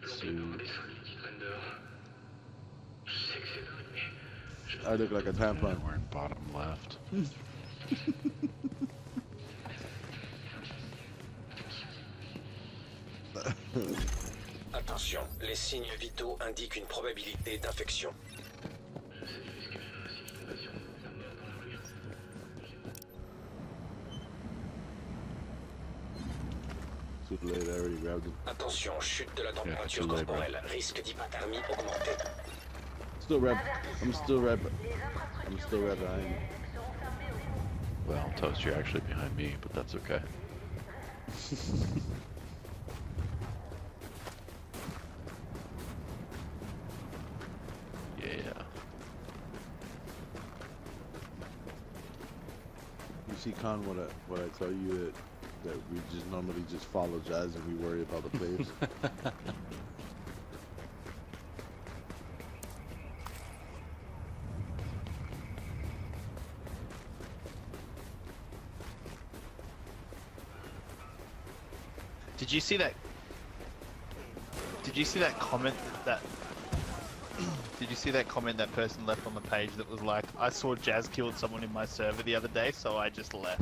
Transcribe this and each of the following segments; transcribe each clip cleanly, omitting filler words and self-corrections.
suit. I look like a tampon. We're in bottom left. Attention, les signes vitaux indiquent une probabilité d'infection. Too late, I already grabbed it. Attention, chute de la température corporelle, risque d'hypothermie augmenté. Still red. I'm still red. I'm still red behind you. Well, Toast, you're actually behind me, but that's okay. Yeah. You see, Con, what I tell you that we just normally just follow Jazz and we worry about the players. Did you see that? Did you see that comment that? Did you see that comment that person left on the page that was like, "I saw Jazz killed someone in my server the other day, so I just left."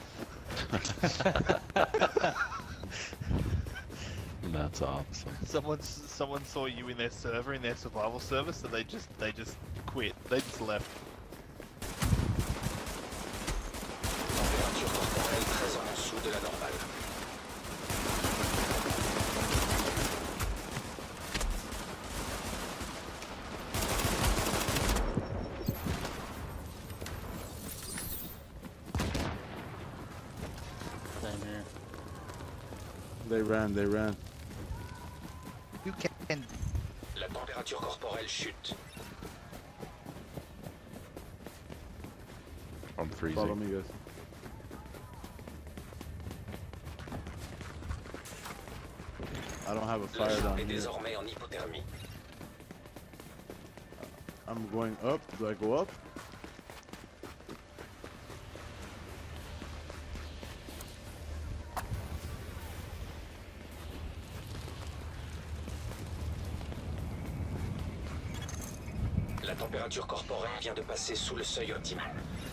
That's awesome. Someone saw you in their server, in their survival server, so they just quit. They just left. Température corporelle très en dessous de la normale. Same here. They ran. You can. La température corporelle chute. I'm freezing. Follow me, guys. I don't have a La fire chambre down est here. désormais en hypothermie. I'm going up. Do I go up? La température corporelle vient de passer sous le seuil optimal.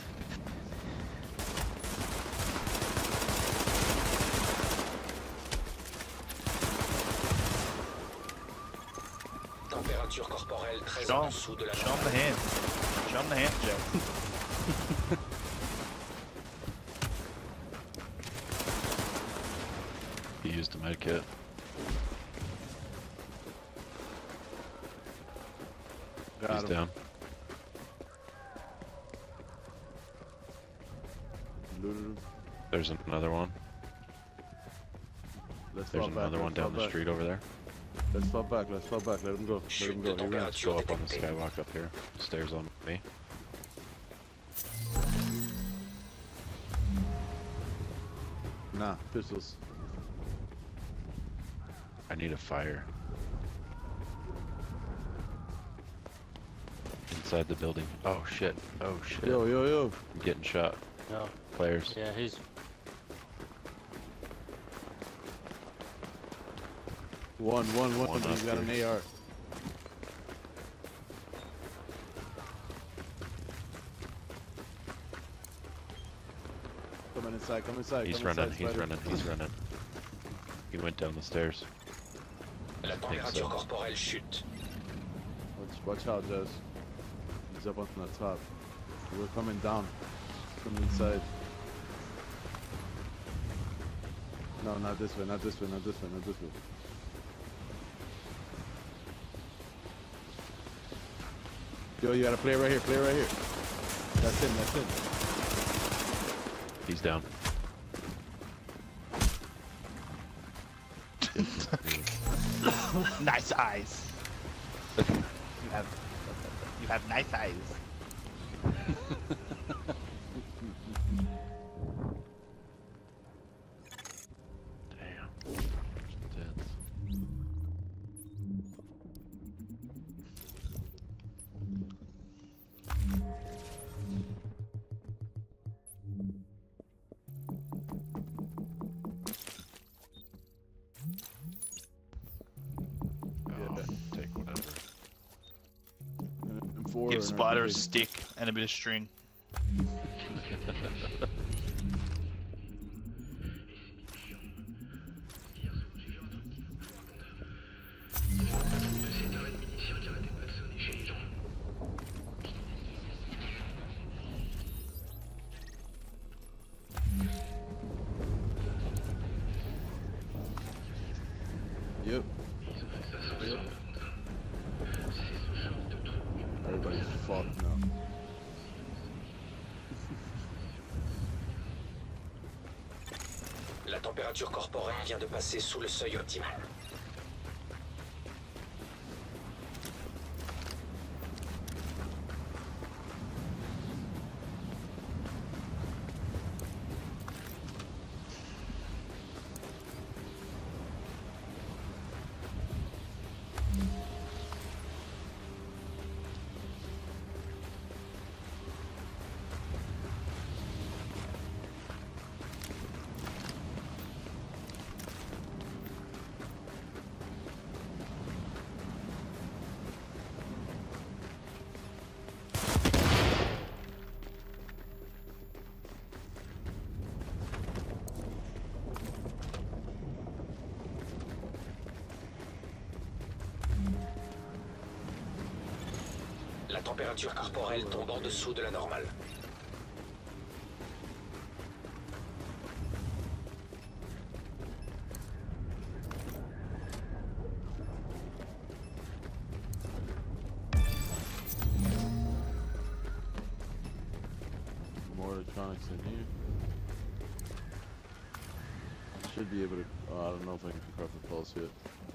Température corporelle très en dessous de la Show 'em normale. the hand. Show 'em the hand, Joe. He used a med kit. Got He's him. down. Looted him. There's another one. Let's There's fall back. another one Let's fall down the back. street over there. Let's fall back. Let's fall back. Let him go. Let him go. He ran. Température Go up on the détectée. skywalk up here. Stairs on me. Nah, pistols. I need a fire. Inside the building. Oh shit. Oh shit. Yo. I'm getting shot. No. Players. Yeah, he's One. One He's got an upstairs. AR. Come inside. Come inside. He's come running. inside, He's Spider. running. He's running. He went down the stairs. La température corporelle chute. Watch out, Jazz. He's up on the top. We're coming down from inside. No, not this way. Not this way. Not this way. Not this way. Yo, you gotta play right here. Play right here. That's him. That's him. He's down. Nice eyes. You have nice eyes. Damn. Intense. 4 Give and Spider a everything. stick and a bit of string. Yep. Everybody's fucked now. La température corporelle vient de passer sous le seuil optimal. La température corporelle tombe en dessous de la normale. More electronics in here. Should be able to. Oh, I don't know if I can craft the pulse yet.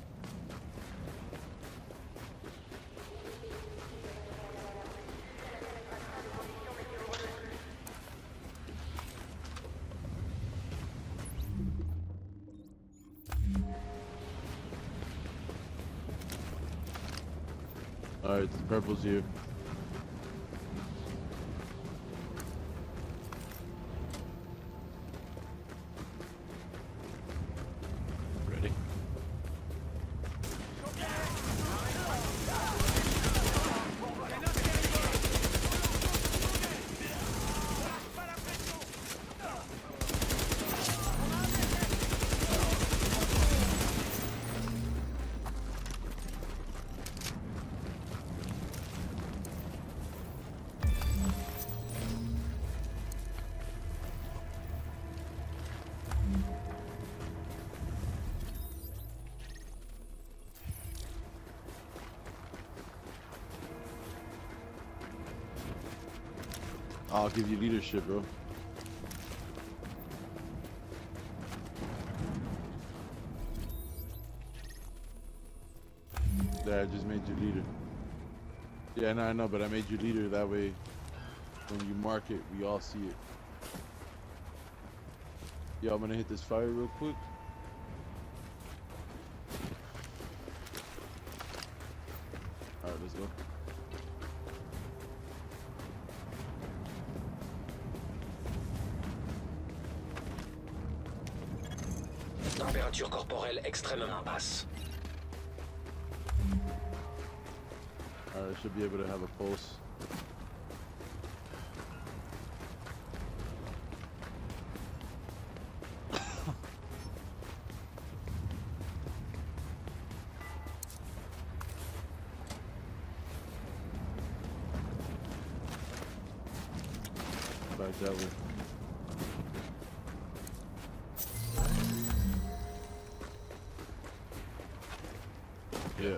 Alright, the purple's here. Ready? I'll give you leadership, bro. There, I just made you leader. Yeah, no, I know, but I made you leader. That way, when you mark it, we all see it. Yo, I'm gonna hit this fire real quick. Alright, let's go. Température corporelle extrêmement basse. Alright, I should be able to have a pulse. Back that way. Yeah.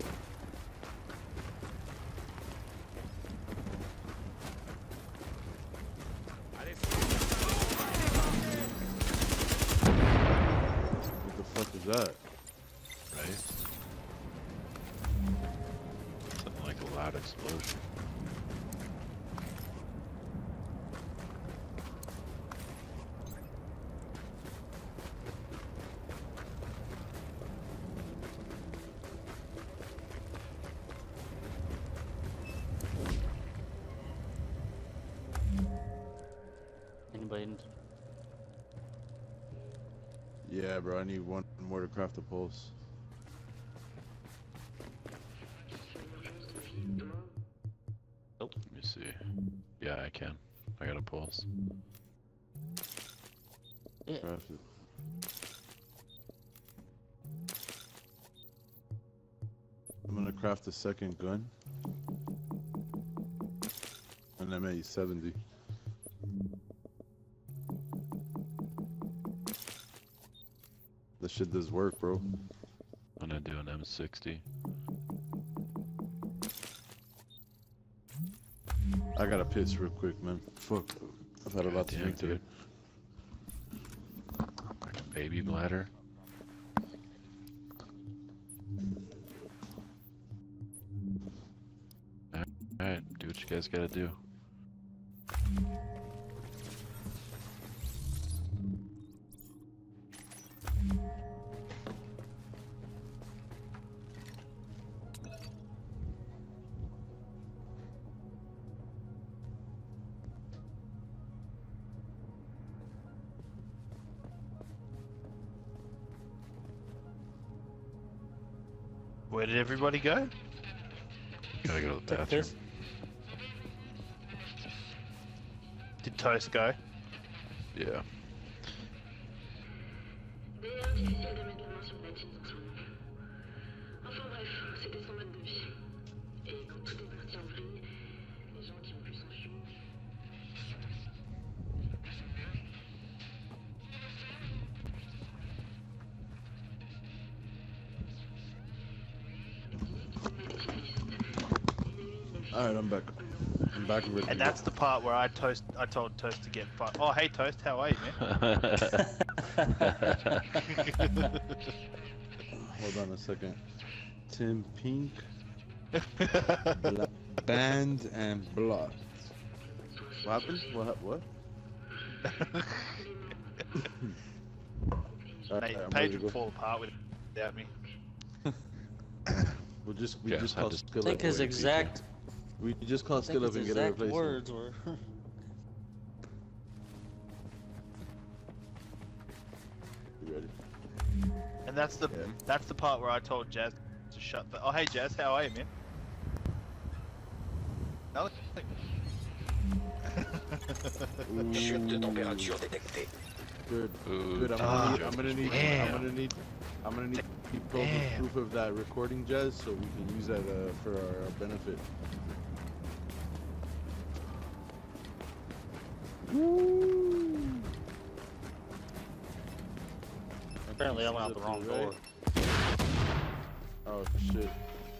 What the fuck is that? Right? Something like a loud explosion. Anybody? Yeah, bro, I need one more to craft a pulse. Yeah, I can. I got a pulse. Yeah. Craft it. I'm gonna craft a second gun. And I'm at 70. This shit does work, bro. I'm gonna do an M60. I gotta piss real quick, man. Fuck. I've had a lot to Damn, drink today. dude. Like a baby bladder. Alright, do what you guys gotta do. Where did everybody go? Gotta go to the Take bathroom. this. Did Toast go? Yeah. D'ailleurs, difficile de mettre la main sur la team en ce moment. Enfin bref, c'était son mode de vie. Et quand tout est parti en vrille, les gens qui ont pu s'en fuir. Alright, I'm back. I'm back and ready to And go. that's the part where I told Toast to get fucked. Oh, hey Toast, how are you, man? Hold on a second. Tim Pink, Band and Blood. What happened? What? Alright, Mate, I'm Page ready to would go. fall apart without me. We just Yes, I call just- skill I think up. his Wait, exact, We just call I think skill up his and get a exact replacement. words were. You ready? And that's the part where I told Jazz to shut the. Oh, hey Jazz, how are you, man? Nothing. Chute de température détectée. Good. Ooh, Good. damn. I'm gonna need proof of that recording, Jazz, so we can use that for our benefit. Apparently, I went out the wrong door. Oh shit.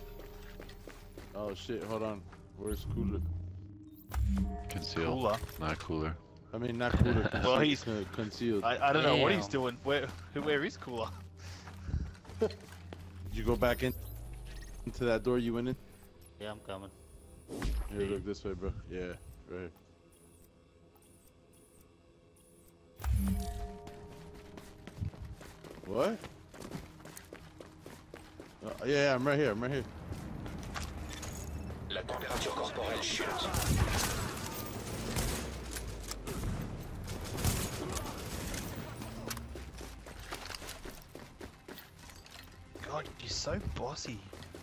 Oh shit. Hold on. Where's Cooler? Conceal. Cooler. Not cooler. I mean, not Cooler. Well, he's- concealed. I don't know what he's Damn. doing. Where is Cooler? Did you go back into that door you went in? Yeah, I'm coming. Here, look this way, bro. Yeah, right. What? Yeah, I'm right here. I'm right here. La température corporelle chute. God, you're so bossy.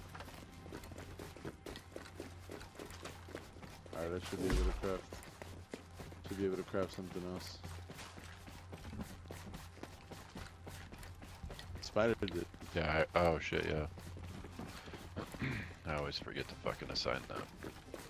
Alright, I should be able to craft. Should be able to craft something else. Spider did. Yeah, oh shit, yeah. I always forget to fucking assign that.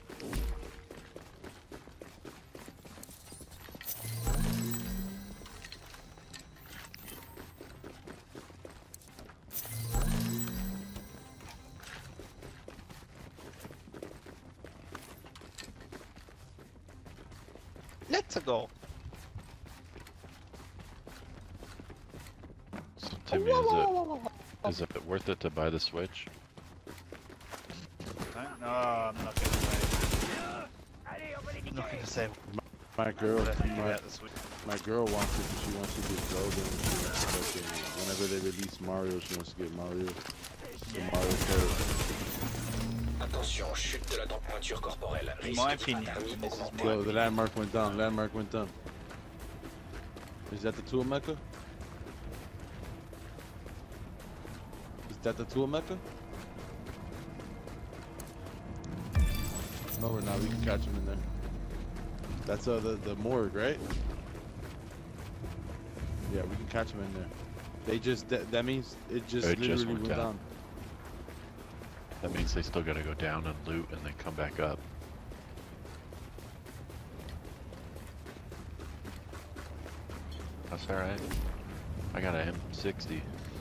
Let's go. So Timmy, is it worth it to buy the Switch? No, I'm not gonna say. I'm not gonna say My girl, what I think about this week. my girl wants it. She wants to get Zelda. And she wants to fucking, whenever they release Mario, she wants to get Mario. The Mario Kart. Attention, chute de la température corporelle. In Risque my opinion, d'hypothermie this is augmenté. Yo, the landmark went down. Landmark went down. Is that the tool Mecca? Is that the tool Mecca? No, we're not. We can catch him in there. That's the morgue, right? Yeah, we can catch them in there. They just that means it just It just literally went went down. down. That means they still gotta go down and loot and then come back up. That's alright. I got a M60.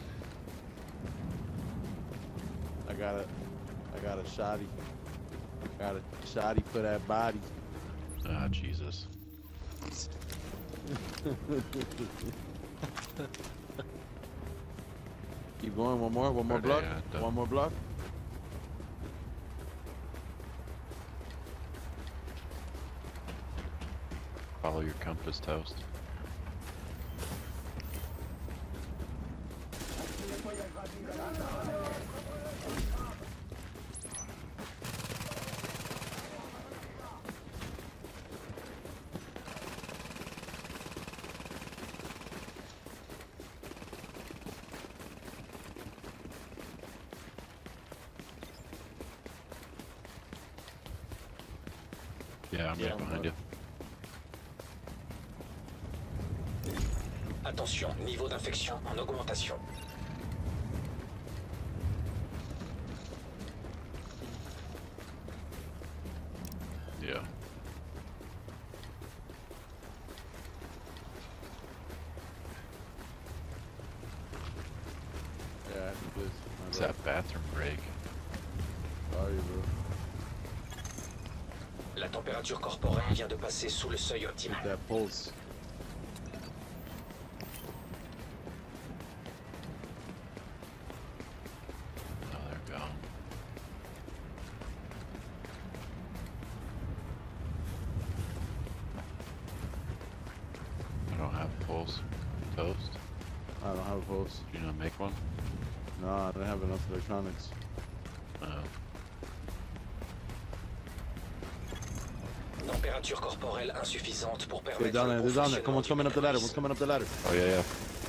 I got a shotty. Got a shotty for that body. Ah, Jesus. Keep going. One more Where they block. at, One more block. Follow your compass, Toast. Yeah, I'm right behind you. Attention, niveau d'infection en augmentation. Yeah. Yeah, I think this. It's that bathroom break. Sorry, bro. La température corporelle vient de passer sous le seuil optimal. That pulse. Oh, they're gone. I don't have a pulse. Toast? I don't have a pulse. Do you not make one? No, I don't have enough electronics. Température corporelle insuffisante pour They're permettre down le there. bon They're down there. Come on, fonctionnement coming up the ladder. du One's coming up the ladder. Oh, yeah, yeah.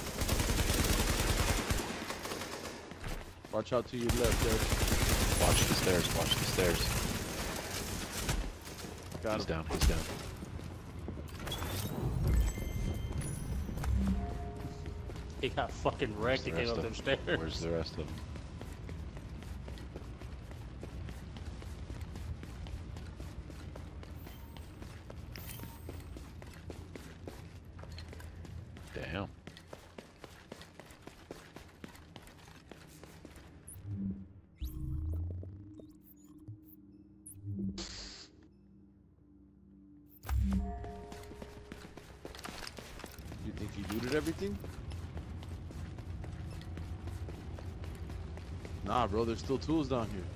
Watch out to your left there. Watch the stairs, watch the stairs. Got He's him. down, he's down. He got fucking wrecked. He came up them stairs. Where's the rest of them? Damn. You think he looted everything? Nah, bro. There's still tools down here.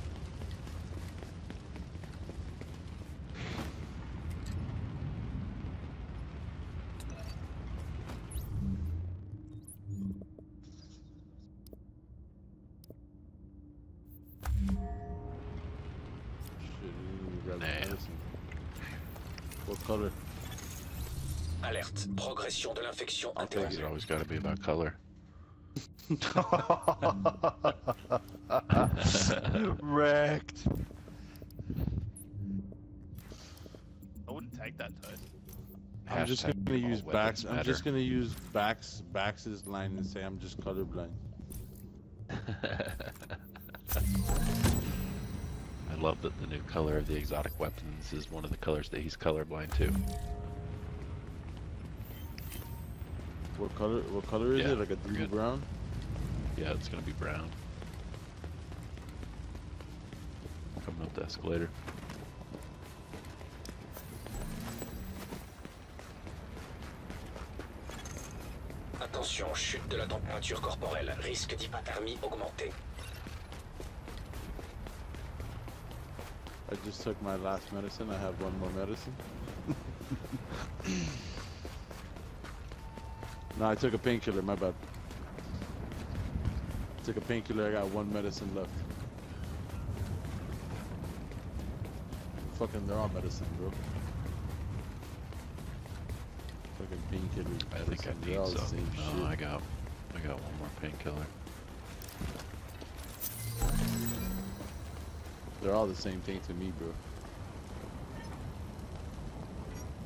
Shit, you didn't even grab the Nah. medicine. What color? Alerte. Progression de l'infection I'll take It's interrompue. always gotta be about color. Wrecked. I wouldn't take that toast. I'm just Hashtag gonna all use weapons Bax. I'm matter. just gonna use Bax's line and say I'm just colorblind. I love that the new color of the exotic weapons is one of the colors that he's colorblind to. What color? What color is Yeah, it? Like a we're deep good. brown? Yeah, it's gonna be brown. Coming up the escalator. Attention, chute de la température corporelle. Risque d'hypothermie augmenté. I just took my last medicine. I have one more medicine. No, I took a painkiller. My bad. I took a painkiller. I got one medicine left. Fucking, they're all medicine, bro. Fucking painkiller. I think I medicine, need they're all the some. same No, shit. I got one more painkiller. They're all the same thing to me, bro.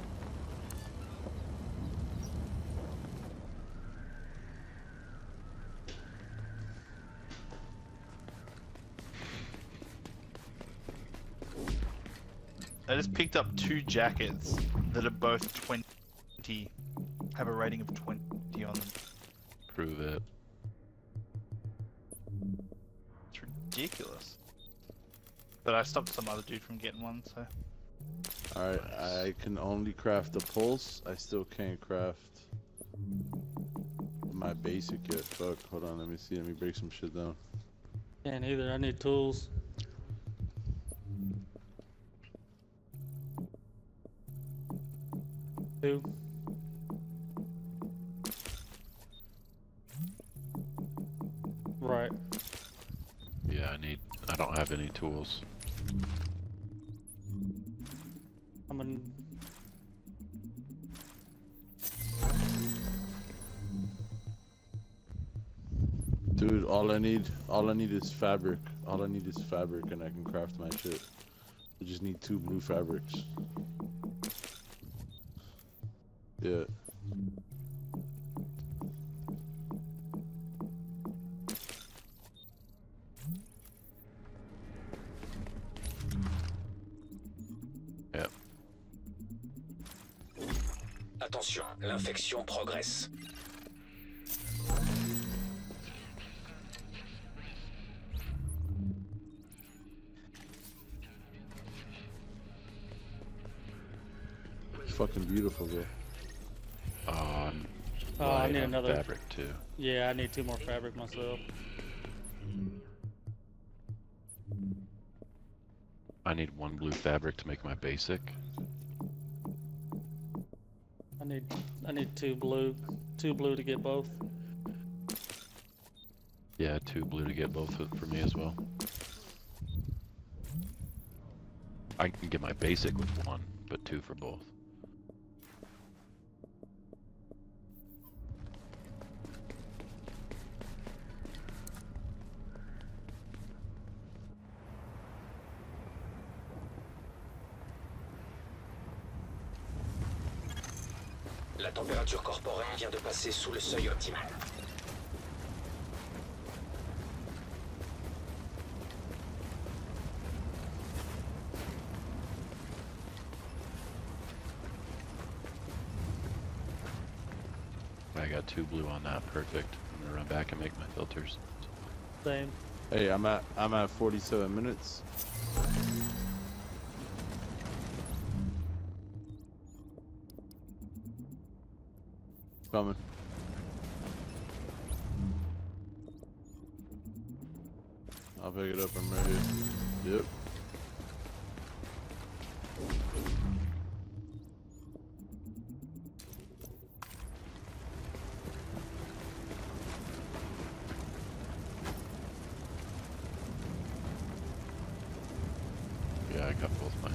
I just picked up 2 jackets that are both 20, have a rating of 20 on them. Prove it. It's ridiculous. But I stopped some other dude from getting one, so. Alright, I can only craft the pulse. I still can't craft my basic yet. Fuck, hold on, let me see. Let me break some shit down. Can't either. I need tools. Two. Right. Yeah, I don't have any tools. I'm gonna. Dude, all I need is fabric. All I need is fabric and I can craft my shit. I just need 2 blue fabrics. Yeah. Yep. Attention, l'infection progresse. It's fucking beautiful, bro. Oh, I Light need on another. fabric too. Yeah, I need 2 more fabric myself. I need 1 blue fabric to make my basic. I need 2 blue. 2 blue to get both. Yeah, 2 blue to get both for me as well. I can get my basic with 1, but 2 for both. La température corporelle vient de passer sous le seuil optimal. I got 2 blue on that, perfect. I'm gonna run back and make my filters. Same. Hey, I'm at 47 minutes. Coming. I'll pick it up. I'm right here. Yep. Yeah, I got both mine.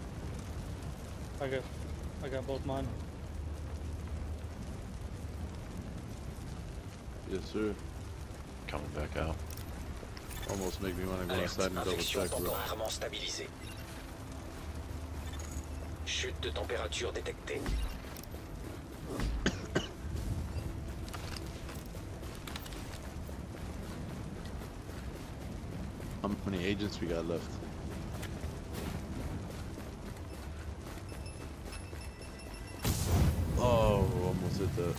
I got both mine. Yes, sir. Coming back out. Almost make me want to go Alerte, outside and double infection check, bro. temporairement stabilisée. Chute de température détectée. How many agents we got left? Oh, almost hit that.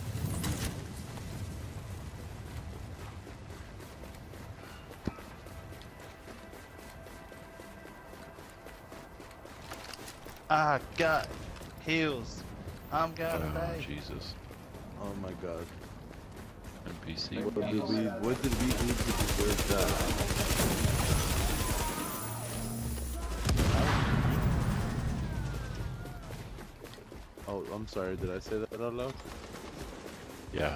Ah, gut. Heals. I'm gonna Oh, die. Jesus. Oh my god. NPC. What did we do to deserve that? Oh, I'm sorry. Did I say that out loud? Yeah,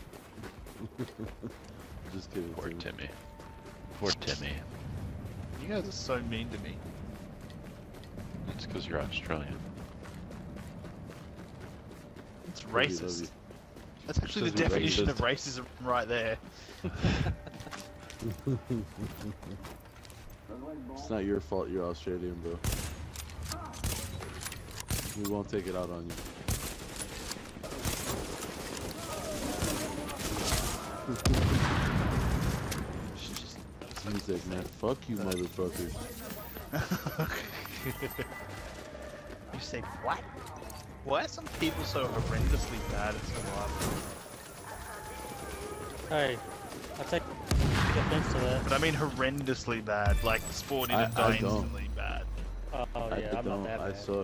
Just kidding. poor Tim. Timmy. Poor Timmy. You guys are so mean to me. It's because you're Australian. It's Love you, love racist. you. That's actually the Because we're definition of racist. racism right there. It's not your fault. You're Australian, bro. We won't take it out on you. He's like, man, fuck you, motherfuckers. You say what? Why are some people so horrendously bad at survival? Hey, I take offense to that. But I mean horrendously bad, like spawn in and I die don't. instantly bad. Oh yeah, I'm not that I bad. suck.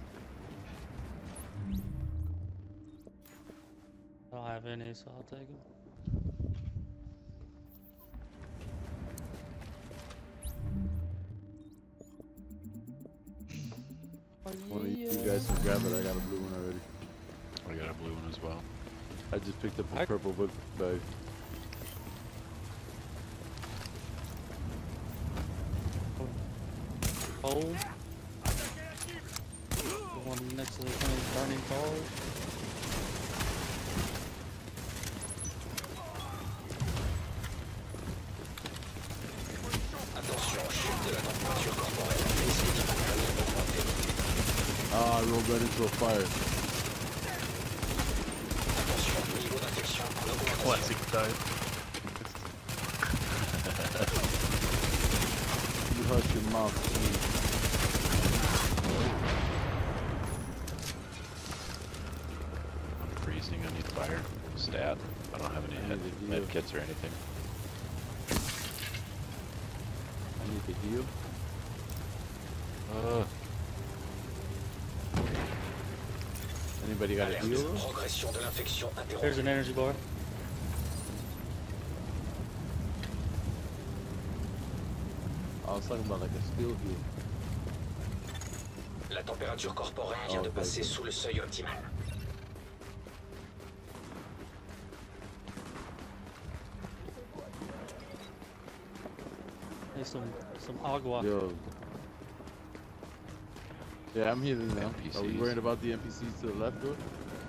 I don't have any, so I'll take them. One of you guys can grab it. I got a blue one already. I got a blue one as well. I just picked up a purple book bag. Hole. The one next to the thing burning cars. Attention, chute de la température corporelle. Risque d'hypothermie augmenté. Ah, I rolled right into a fire. Attention, niveau d'infection en augmentation. Classic though. You hush your mouth, please. I'm freezing. I need fire. Stat. I don't have any I need to heal. med kits or anything. I need to heal. Anybody got a Alerte. heal? Progression de l'infection interrompue. Here's an energy bar. I was talking about like a skill heal. La température corporelle vient de passer sous le seuil optimal. Need some agua. Yo. Yeah, I'm healing now. Are we NPCs. worried about the NPCs to the left, bro?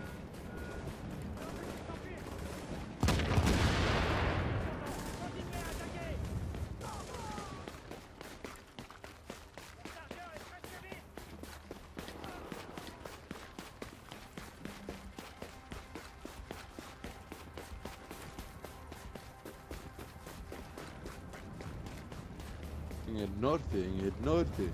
En el norte, en el norte.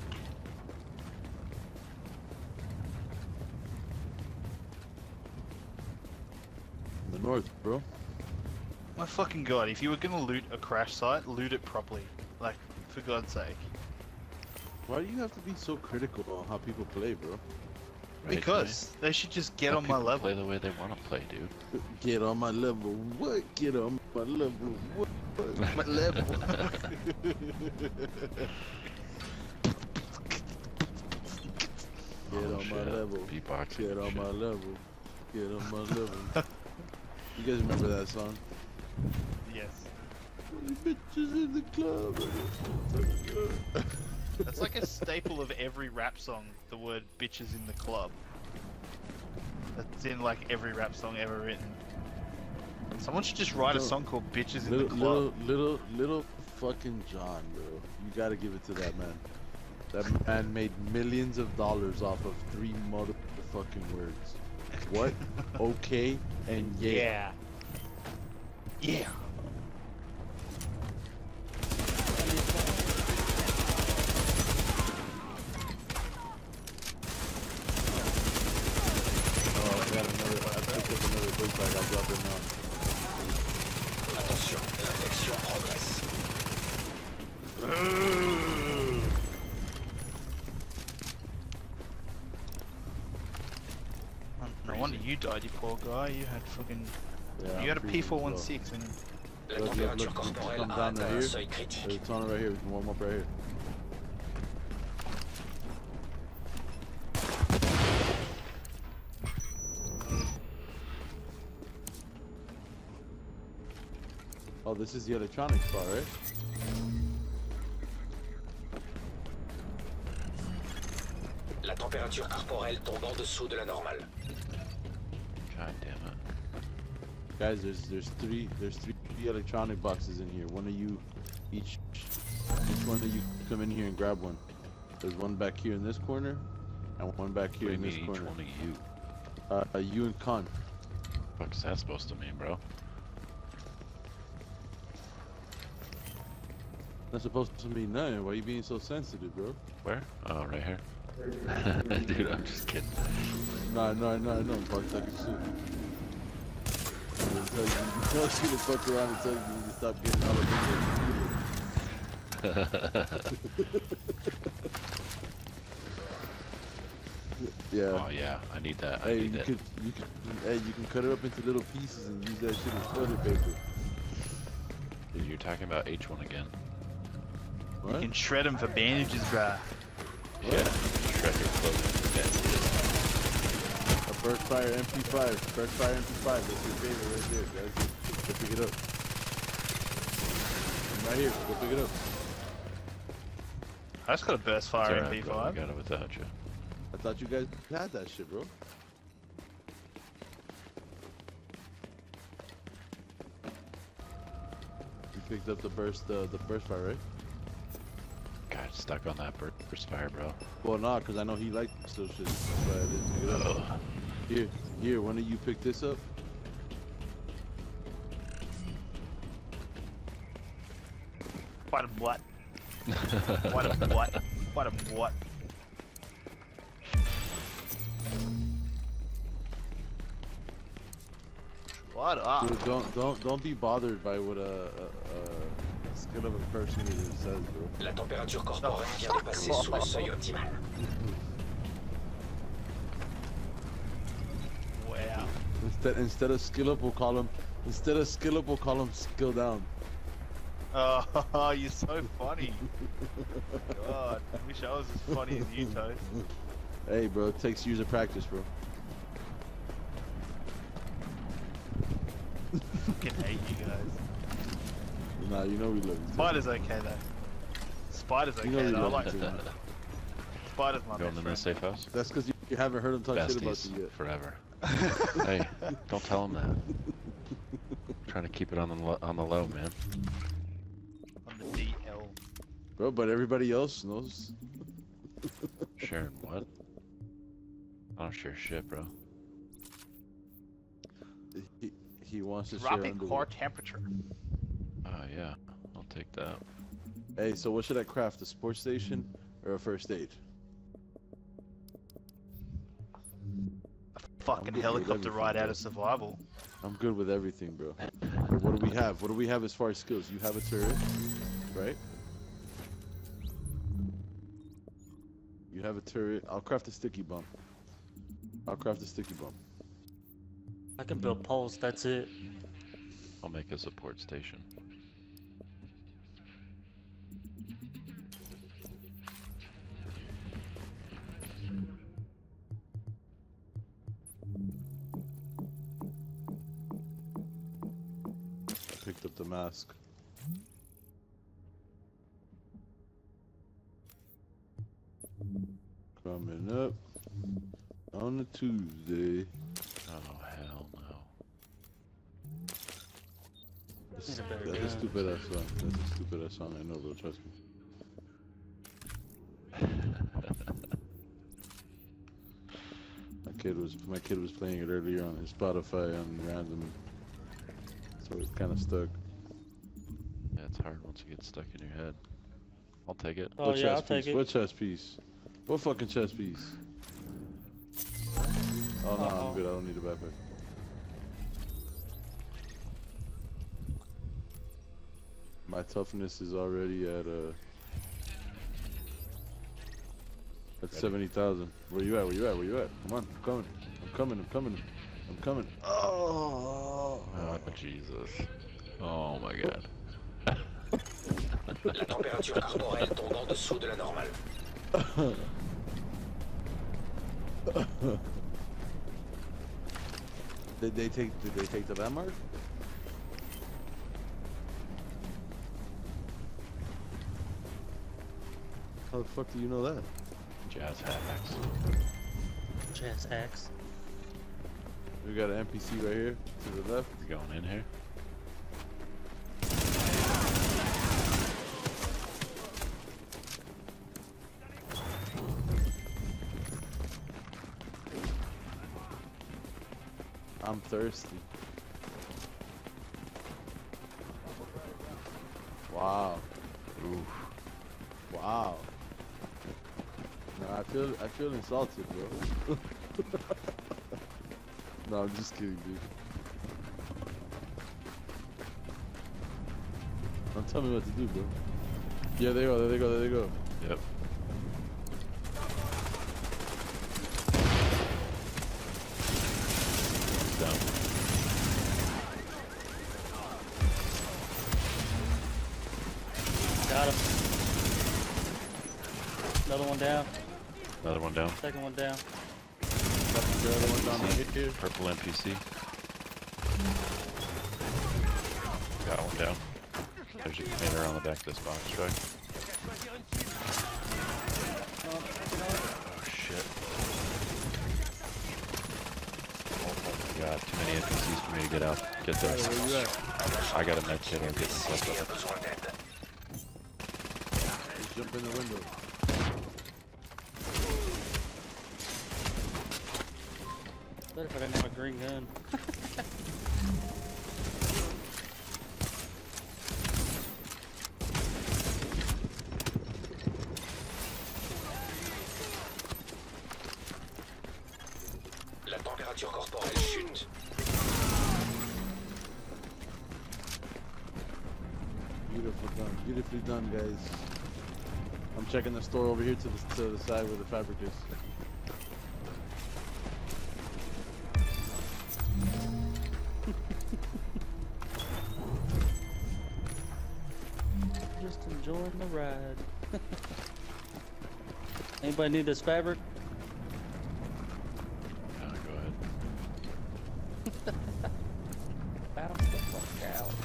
In the north, bro. My fucking god, if you were gonna loot a crash site, loot it properly. Like, for God's sake. Why do you have to be so critical on how people play, bro? Right, Because they should just get Let on my people level. Play the way they want to play, dude. Get on my level. What? Get on my level. What? My level. Get Oh, on my shit. level. Beatboxing. Get on shit. my level. Get on my level. You guys remember that song? Yes. Bitches in the club. That's like a staple of every rap song, the word bitches in the club. That's in like every rap song ever written. Someone should just write a No. song called Bitches in Little, the Club. little fucking John, bro. You gotta give it to that man. That man made millions of dollars off of 3 motherfucking words. What? Okay and yeah. Yeah. Oh, I got another. I picked up another book bag. I'll drop it now. Attention, l'infection progresse. No wonder you died, you poor guy. You had fucking. Yeah, You had a I'm freezing as well. P416 and. La Look, température look, corporelle come a down atteint right un here. seuil critique. There's a tunnel right here. We can warm up right here. Oh, this is the electronics spot, right? La température corporelle tombe en dessous de la normale. God damn it. Guys, there's three electronic boxes in here. One of you, each one of you come in here and grab one. There's one back here in this corner, and one back What do here you in this mean each corner. one of you? You and Khan. What's that supposed to mean, bro? That's supposed to mean nothing. Why are you being so sensitive, bro? Where? Oh, right here. Dude, I'm just kidding. No, fuck talking shit. He tells you to fuck around and tells you to stop getting all the Yeah. Oh yeah, I need that. I Hey, need it. you can cut it up into little pieces and use that shit as toilet paper. Dude, you're talking about H1 again. You What? can shred them for bandages, bruh. Yeah. Shred your clothing. A Burst Fire MP5. Burst Fire MP5. That's your favorite right there, guys. Go pick it up. I'm right here. Go pick it up. I just got a burst fire in Bro, I B5. got it without you. I thought you guys had that shit, bro. You picked up the burst fire, right? God, stuck on that burst fire, bro. Well, nah, cause I know he liked those shit. That's why I didn't pick it up. Ugh. Here, when did you pick this up? What a what? What a what? What a what? What up? Dude, don't be bothered by what a skill of a person says, bro. La température corporelle vient de passer sous le seuil optimal. Wow. Instead of skill up, we'll call him skill down. Oh, you're so funny. God, I wish I was as funny as you, Toast. Hey, bro, it takes years of practice, bro. Fucking hate you guys. Nah, you know we love you. Spider's okay though. Spider's okay You know we though. I love like you too. Spider's my Going best in the friend. safe house? That's because you haven't heard him talk shit about Besties you yet. forever. Hey, don't tell him that. Trying to keep it on the low, man. On the DL. Bro, but everybody else knows. Sharing what? I don't share shit, bro. He wants to share Dropping underwear. core temperature. Oh yeah, I'll take that. Hey, so what should I craft? A sports station or a first aid? Fucking good with helicopter everything, ride out bro. of survival. I'm good with everything, bro. What do we have? What do we have as far as skills? You have a turret, right? You have a turret. I'll craft a sticky bomb. I can build poles, that's it. I'll make a support station. I picked up the mask. Coming up on a Tuesday. Oh hell no. Need a better That's a gun. stupid ass song. That's a stupid ass song. I know, bro. Trust me. My kid was playing it earlier on his Spotify on random, so it kind of stuck. Yeah, it's hard once it gets stuck in your head. I'll take it. Oh What yeah, I'll chest take piece? it. What chest piece? What fucking chest piece? Oh no, I'm good. I don't need a backpack. My toughness is already at 70,000. Where you at? Where you at? Where you at? Come on, I'm coming. I'm coming. I'm coming. I'm coming. Oh. Oh Jesus. Oh my god. La température corporelle tombe en dessous de la normale. Did they take the landmark? How the fuck do you know that? Jazz hacks. Jazz axe. We got an NPC right here to the left. You going in here? I'm thirsty. Wow. Oof. Wow. I feel insulted, bro. No, I'm just kidding, dude. Don't tell me what to do, bro. Yeah, there they go, there they go. Yep. He's down. Got him. Another one down. Another one down. Second one down. The other one down right here. Purple NPC. Got one down. There's a container on the back of this box truck. Oh shit. Oh my god, too many NPCs for me to get out. Get there. Where you at? I got a med kit, I'll get myself Il a up. besoin d'aide. Just jump in the window. Better if I didn't have a green gun. La température corporelle chute. Beautifully done, guys. I'm checking the store over here to the side where the fabric is. Just enjoying the ride. Anybody need this fabric? Go ahead. Bounce the fuck out.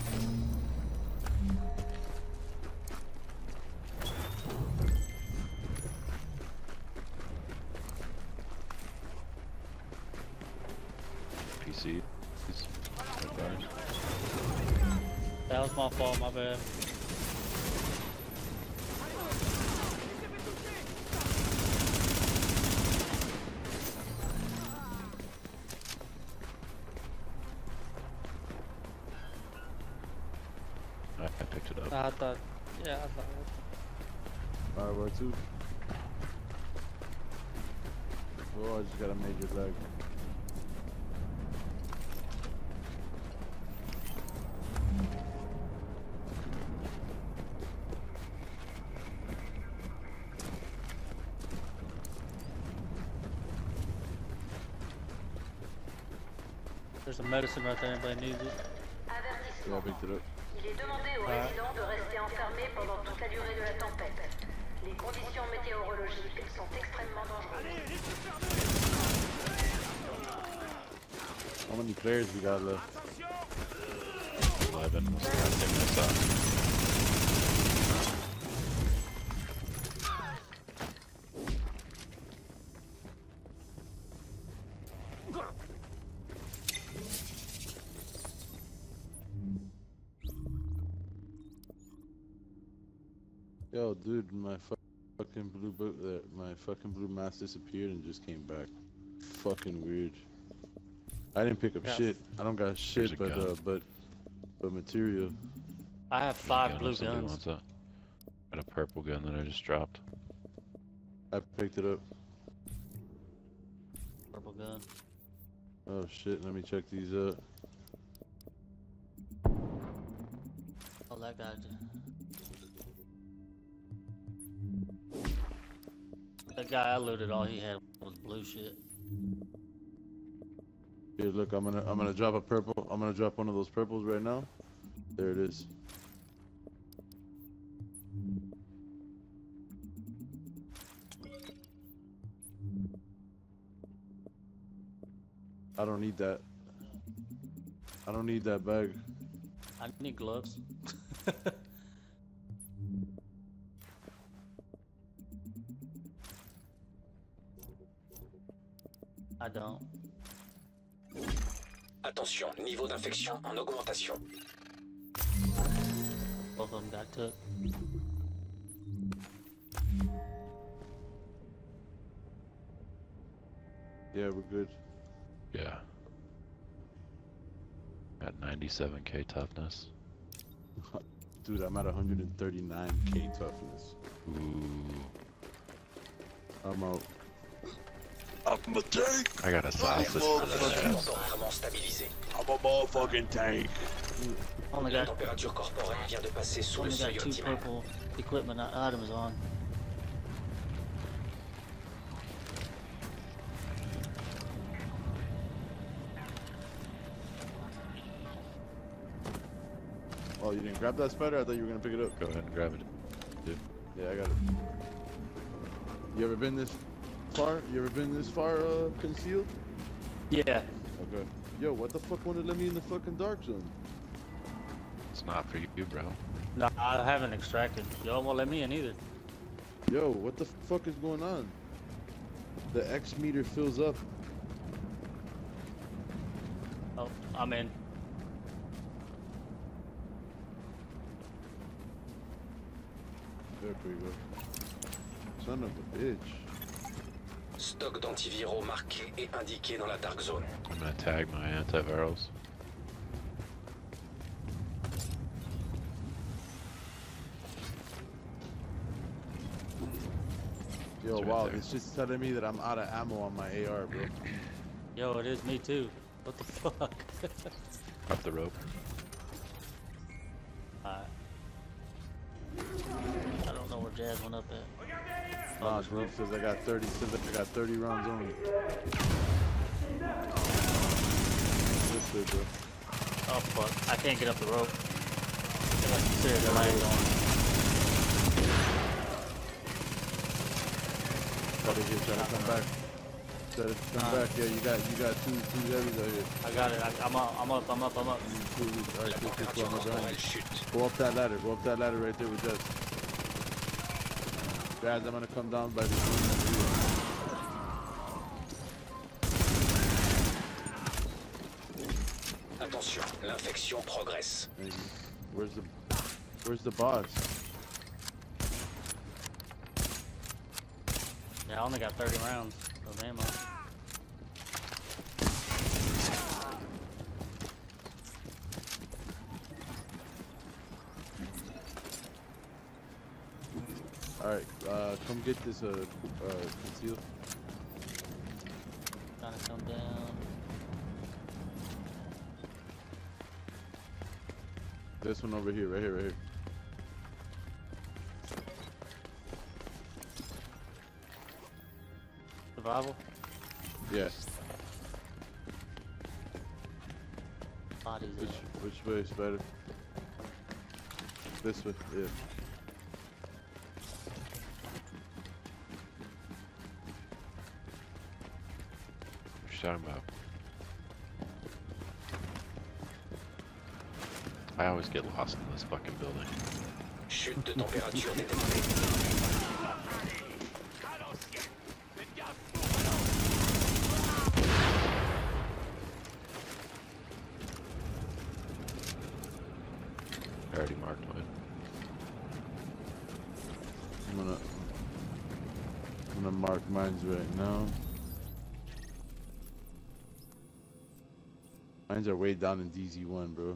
PC. That was my fault, my bad. I picked it up. I thought, yeah, I thought. Alright, where to? Oh, I just got a major lag. There's some medicine right there, anybody needs it. Yeah, I Avertissement. picked it up. Il est demandé aux Ah. résidents de rester enfermés pendant toute la durée de la tempête. Les conditions météorologiques sont extrêmement dangereuses. How many players we got left? 11. What's the last thing I saw? Yo, dude, my fucking blue book, my fucking blue mask disappeared and just came back. Fucking weird. I didn't pick up Yeah. shit. I don't got shit, There's a but material. I have Gun 5 if blue somebody guns. wants that. Got a purple gun that I just dropped. I picked it up. Purple gun. Oh shit, let me check these out. Oh, that guy. That guy I looted, all he had was blue shit. Here, look, I'm gonna drop a purple. I'm gonna drop one of those purples right now. There it is. I don't need that. I don't need that bag. I need gloves. I don't. Attention, niveau d'infection en augmentation. Both of them got took. Yeah, we're good. Yeah. Got 97k toughness. Dude, I'm at 139k toughness. Ooh. I'm out. I'm a tank. I got a sausage for this. Temporairement stabilisé. I'm a motherfucking tank. Only La got température corporelle vient de passer sous le only got seuil 2 optimal. purple equipment items on. Oh, you didn't grab that spider? I thought you were gonna pick it up. Go ahead and grab it. Yeah, I got it. You ever been this far? You ever been this far, concealed? Yeah. Okay. Yo, what the fuck won't it let me in the fucking dark zone? It's not for you, bro. No, I haven't extracted. Y'all won't let me in either. Yo, what the fuck is going on? The X meter fills up. Oh, I'm in. There we go. Son of a bitch. Stock d'antiviraux marqué et indiqué dans la dark zone. I'm gonna tag my antivirals. Yo, It's right wow, there. it's just telling me that I'm out of ammo on my AR, bro. Yo, it is me too. What the fuck? Up the rope. Alright. I don't know where Jazz went up at. Nah, dude, says I got 30 rounds only. This way, bro. Oh fuck. I can't get up the rope. Seriously, I ain't going. Buddy here trying to come back. Try to come back. Yeah, you got two heavies out here. I got it. I'm up. Alright, La Cool, température I'm corporelle behind you. chute. Go up that ladder. Go up that ladder right there with Jess. Guys, I'm gonna come down by the Attention, l'infection progresse. Thank you. Where's the boss? Yeah, I only got 30 rounds of ammo. Alright, come get this, conceal. Trying to come down. This one over here, right here. Survival? Yeah. Bodies. Which way, Spider? This way, yeah. What you talking about? I always get lost in this fucking building. Chute de température détectée. I already marked mine. I'm gonna mark mines right now. Mines are way down in DZ1, bro.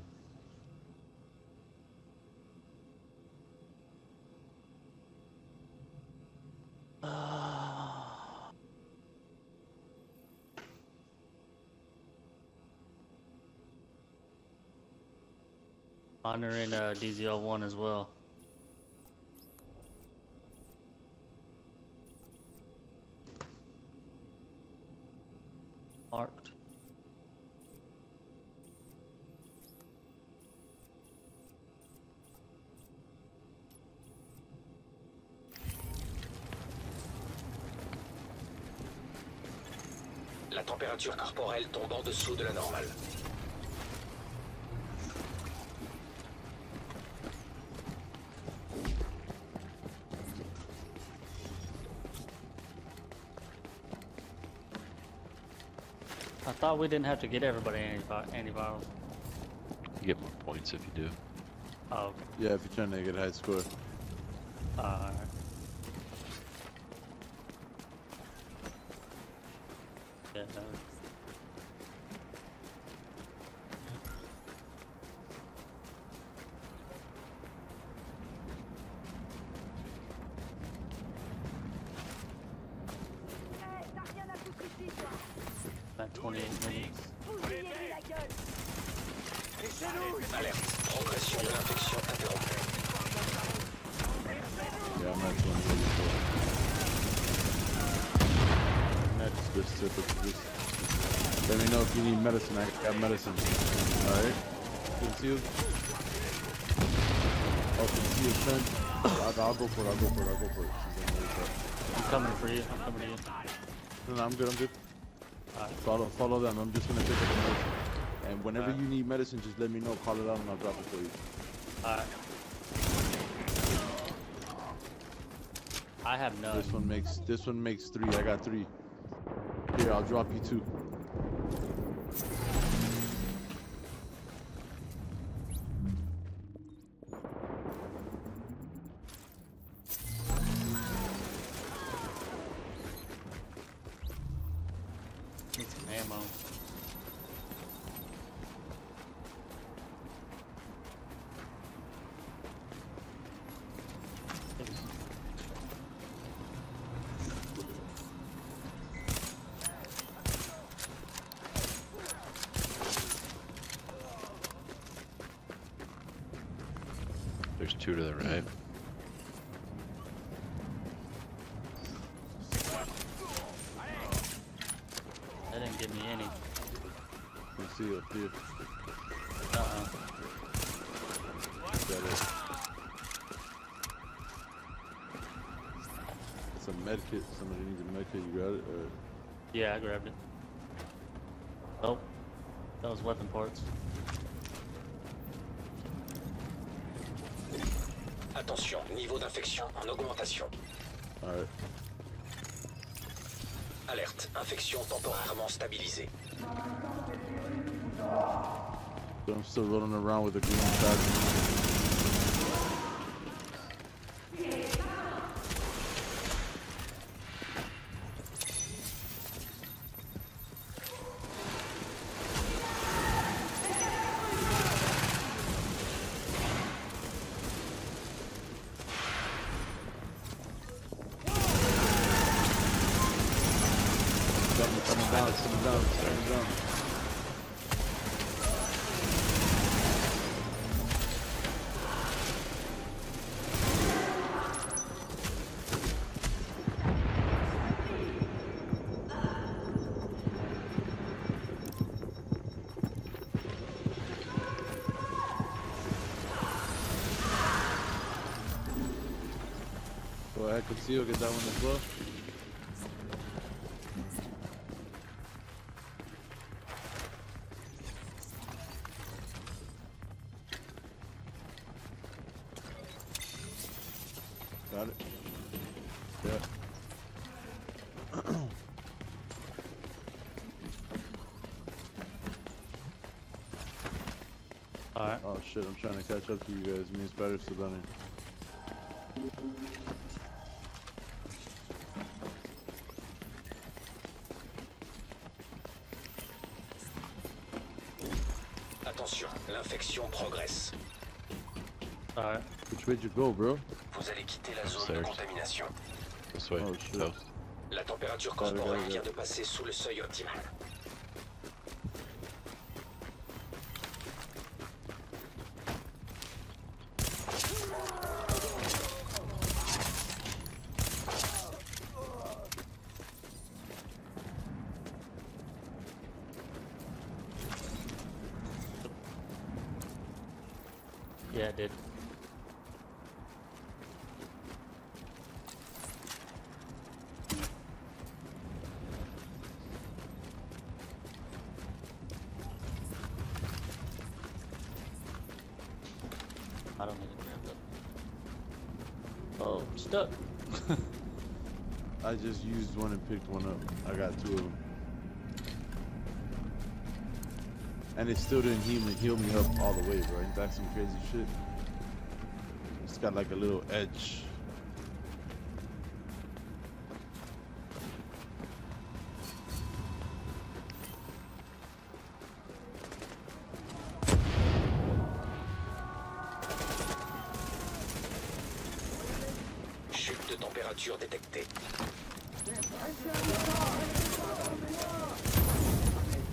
Mine are in DZL1 as well. Marked. La température corporelle tombe en dessous de la normale. I thought we didn't have to get everybody antiviral. You get more points if you do. Oh, Yeah, if you're trying to get a high score. alright. Yeah, no. 28 minutes. Alerte. Progression de l'infection interrompue. Yeah, I'm not doing really cool. That's specific. Just let me know if you need medicine. I got medicine. Alright? Concealed? Oh, concealed, son. I'll go for it. She's gonna wake up. I'm coming for you. I'm coming to you. No, I'm good. Alright. Follow them. I'm just gonna pick up the medicine. And whenever Alright. you need medicine, just let me know. Call it out and I'll drop it for you. Alright. I have none. This one makes 3. I got 3. Here, I'll drop you 2. Need some ammo. There's 2 to the right. That didn't give me any. Let's see up here. Uh-uh. Got it. It's a med kit. Somebody needs a med kit. You got it? Or... Yeah, I grabbed it. Oh. That was weapon parts. Attention, niveau d'infection en augmentation. Alright. Alerte. Infection temporairement stabilisée. So I'm still rolling around with a green tag. Coming down. Go ahead, Conceal, get that one as well. Got it. Yeah. Alright. Oh shit, I'm trying to catch up to you guys. Me and Spider still down here. Attention, l'infection progresse. Alright. Which way'd you go, bro? Vous allez quitter la zone de Upstairs. contamination. This way. Oh, shit. Coast. La température Got it, corporelle got it. vient de passer sous le seuil optimal. Yeah, it did. I don't need to grab that. Oh, I'm stuck. I just used one and picked one up. I got 2 of them. And it still didn't heal me up all the way, bro. Ain't that some crazy shit? It's got like a little edge. Chute de température détectée.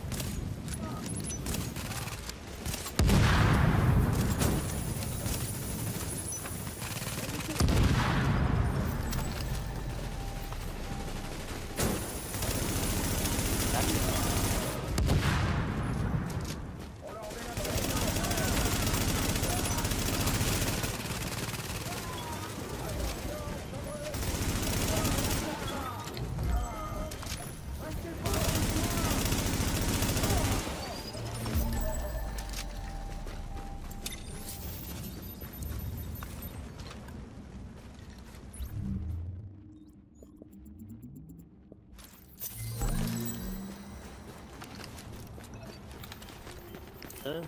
there.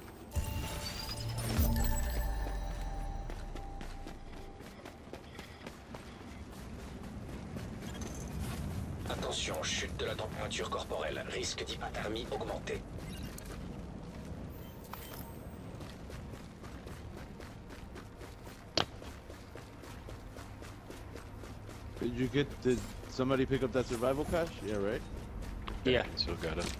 Attention, chute de la température corporelle, risque d'hypothermie augmenté. Did somebody pick up that survival cache? Yeah, right? Yeah. Still got it.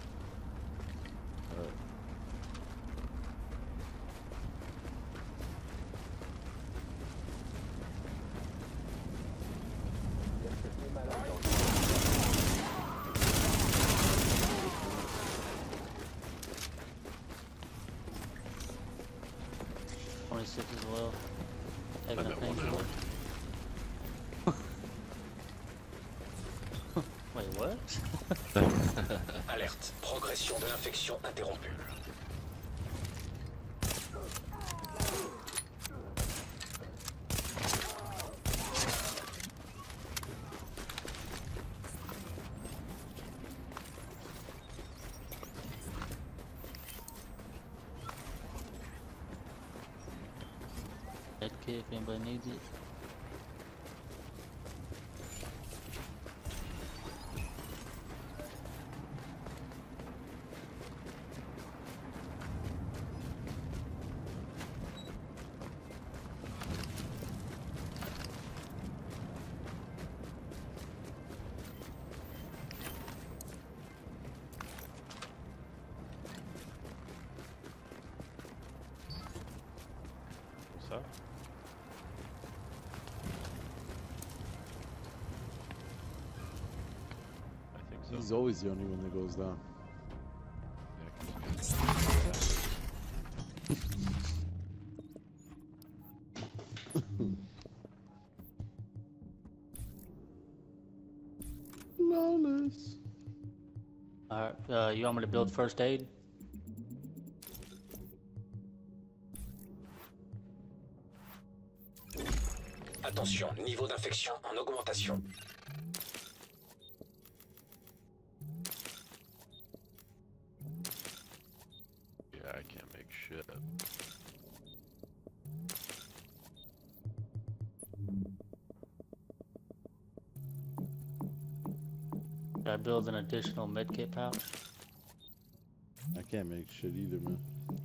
As well. I Taking a got one painkiller. Wait, what? Alerte, progression de l'infection interrompue. That kid, if anybody needs it. What's up? I think so. He's always the only one that goes down. Flawless. Alright, you want me to build first aid? Attention, niveau d'infection en augmentation. Yeah, I can't make shit. Should I build an additional medkit pouch? I can't make shit either, man.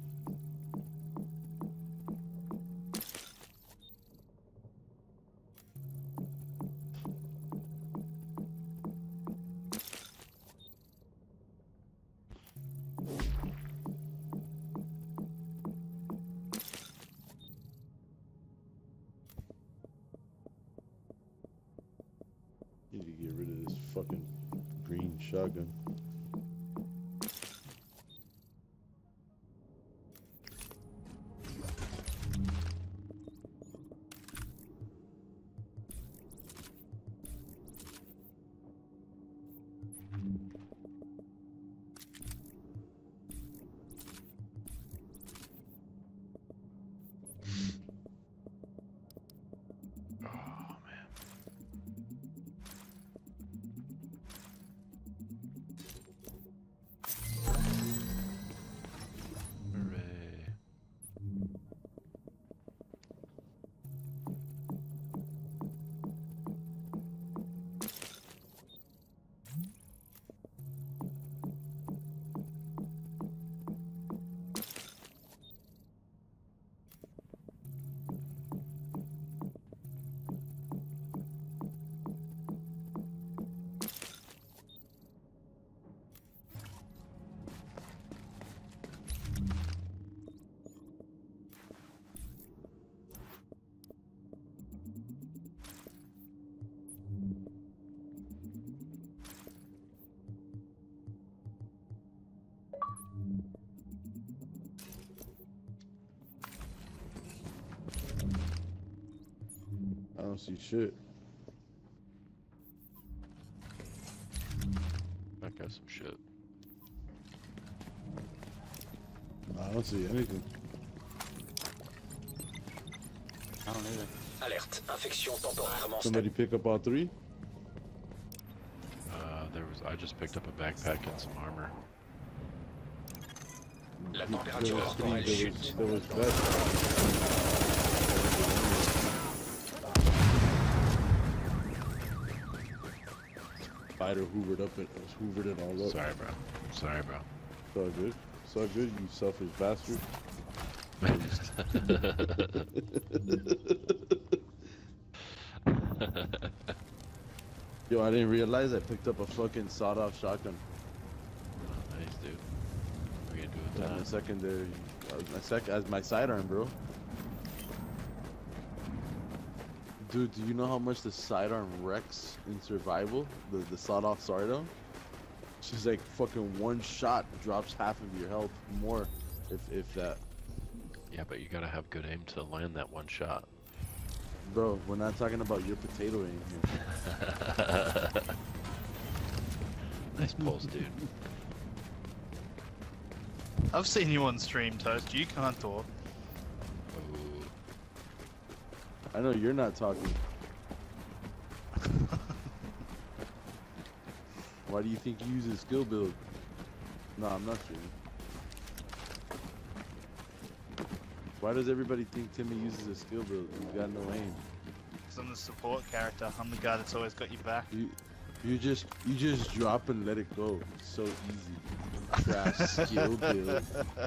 Need to get rid of this fucking green shotgun. Oh man. Hooray. I don't see shit. I got some shit. I don't see anything. I don't either. Alerte, infection temporairement Somebody pick up all three? I just picked up a backpack and some armor. La There température was corporelle three. chute. There was best. Spider hoovered it all up. Sorry, bro. Sorry, bro. It's all good. It's all good, you selfish bastard. Yo, I didn't realize I picked up a fucking sawed-off shotgun. Nice, dude. What are you gonna do with As my that? secondary, as my sidearm, bro. Dude, do you know how much the sidearm wrecks in survival? The sawed-off sidearm? She's like fucking one shot drops half of your health more, if that. Yeah, but you gotta have good aim to land that one shot. Bro, we're not talking about your potato aim here. Nice pulse, dude. I've seen you on stream, Toast. You can't talk. Oh, I know you're not talking. Why do you think you use a skill build? No, I'm not streaming. Why does everybody think Timmy uses a skill build? He's got no aim. Because I'm the support character. I'm the guy that's always got your back. You just drop and let it go. It's so easy. Trash skill build.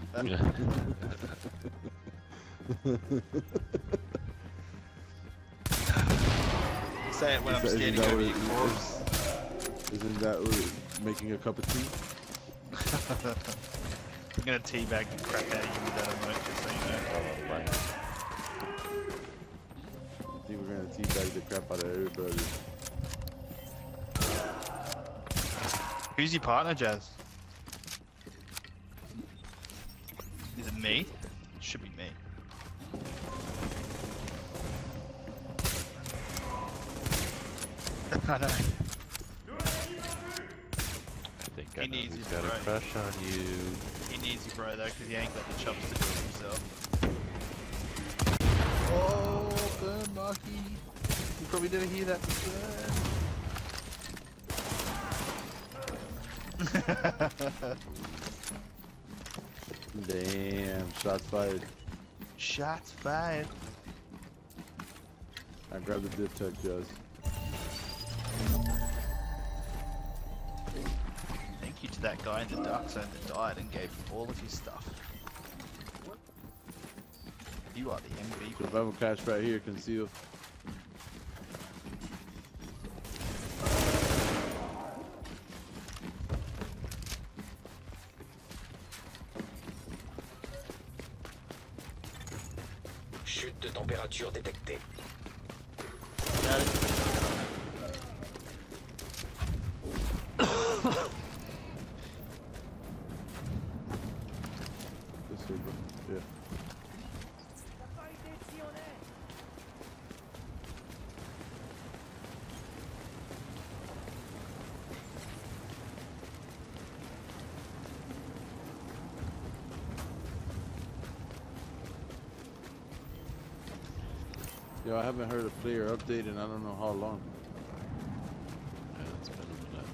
Say it when I'm Isn't standing that over what your it corpse. Isn't that what making a cup of tea? I'm gonna teabag the crap out of you with that emote, just so you know. I think we're gonna teabag the crap out of everybody. Who's your partner, Jazz? Is it me? It should be me. I know. I think I He know needs who's his got a right. crush on you. He needs you, bro, though, because he ain't got the chops to do it himself. Oh, burn, Marky. You probably didn't hear that burn. Damn, shots fired. Shots fired. I grabbed the diff tech, Jazz. Thank you to that guy in the dark zone that died and gave you all of his stuff. You are the MVP. Survival cache right here, conceal. Chute de température détectée. Got it. This way, bro. Yeah. Yo, I haven't heard a player update in I don't know how long. Yeah, it's been a minute.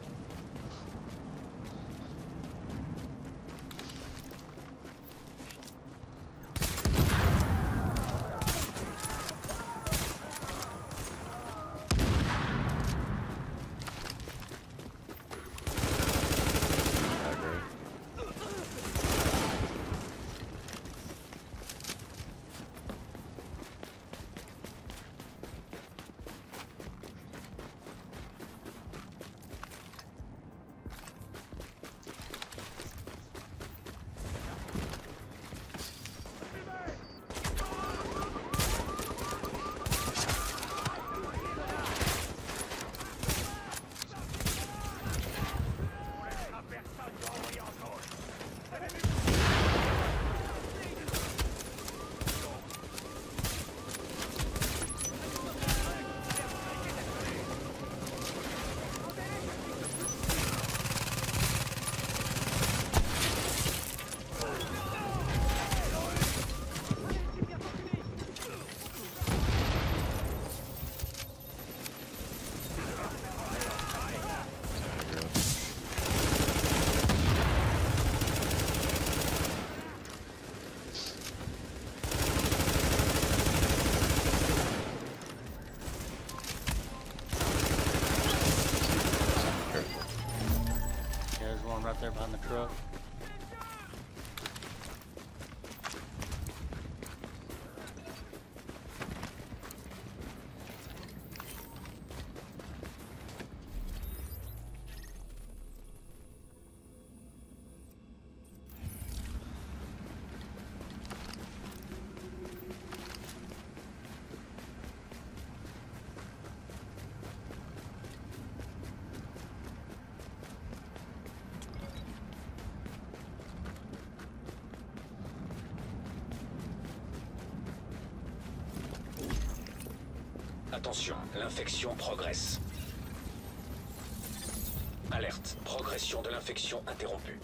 Aggro. right there behind the truck. Attention, l'infection progresse. Alerte, progression de l'infection interrompue.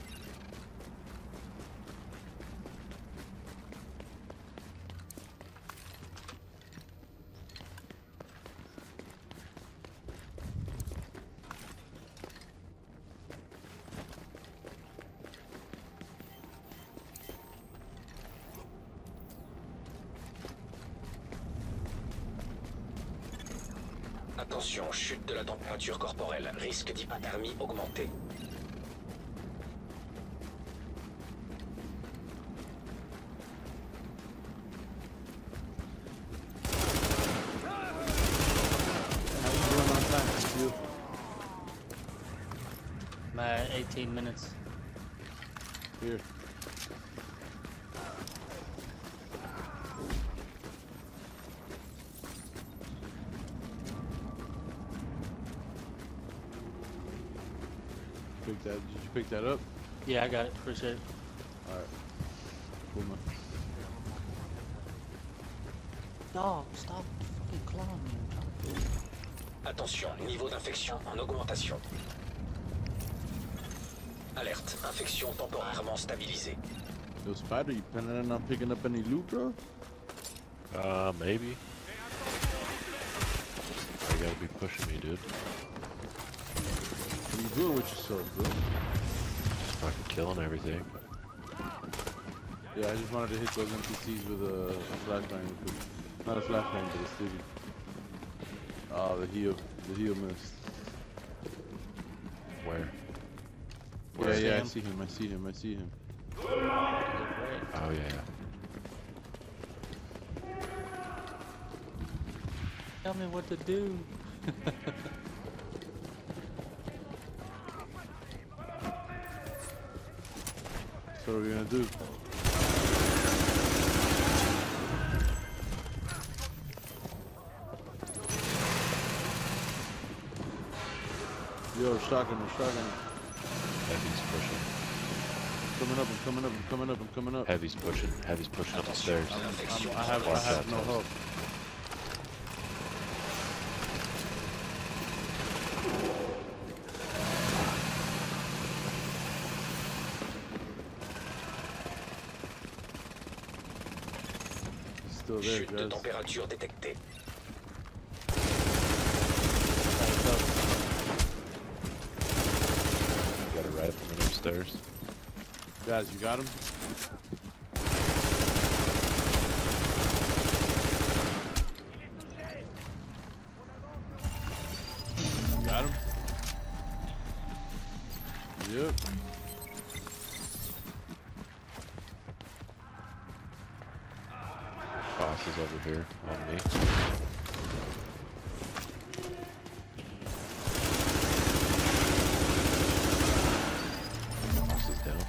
Attention, chute de la température corporelle, risque d'hypothermie augmenté. How you doing on time, Cecile? I'm at 18 minutes. Here. Pick that. Did you pick that up? Yeah, I got it. Appreciate it. Alright. Cool, man. Dog, stop fucking clawing me. Attention, niveau d'infection en augmentation. Alerte, infection temporairement stabilisée. Yo, Spider, you planning on picking up any loot, bro? Maybe. You gotta be pushing me, dude. What are you doing with yourself, bro? Just fucking killing everything. Yeah, I just wanted to hit those NPCs with a flashbang. Not a flashbang, but a sticky. Oh, the heal missed. Where? Yeah, I see him, I see him, I see him. Oh yeah. Tell me what to do. So what are we gonna do? Yo, shotgun. Heavy's pushing. I'm coming up. Heavy's pushing up the stairs. I have no hope. He's still there, Chute de guys. température détectée. Got it right up in the stairs. Guys, you got him? Got him? Yep. Boss is over here on me. Boss is down.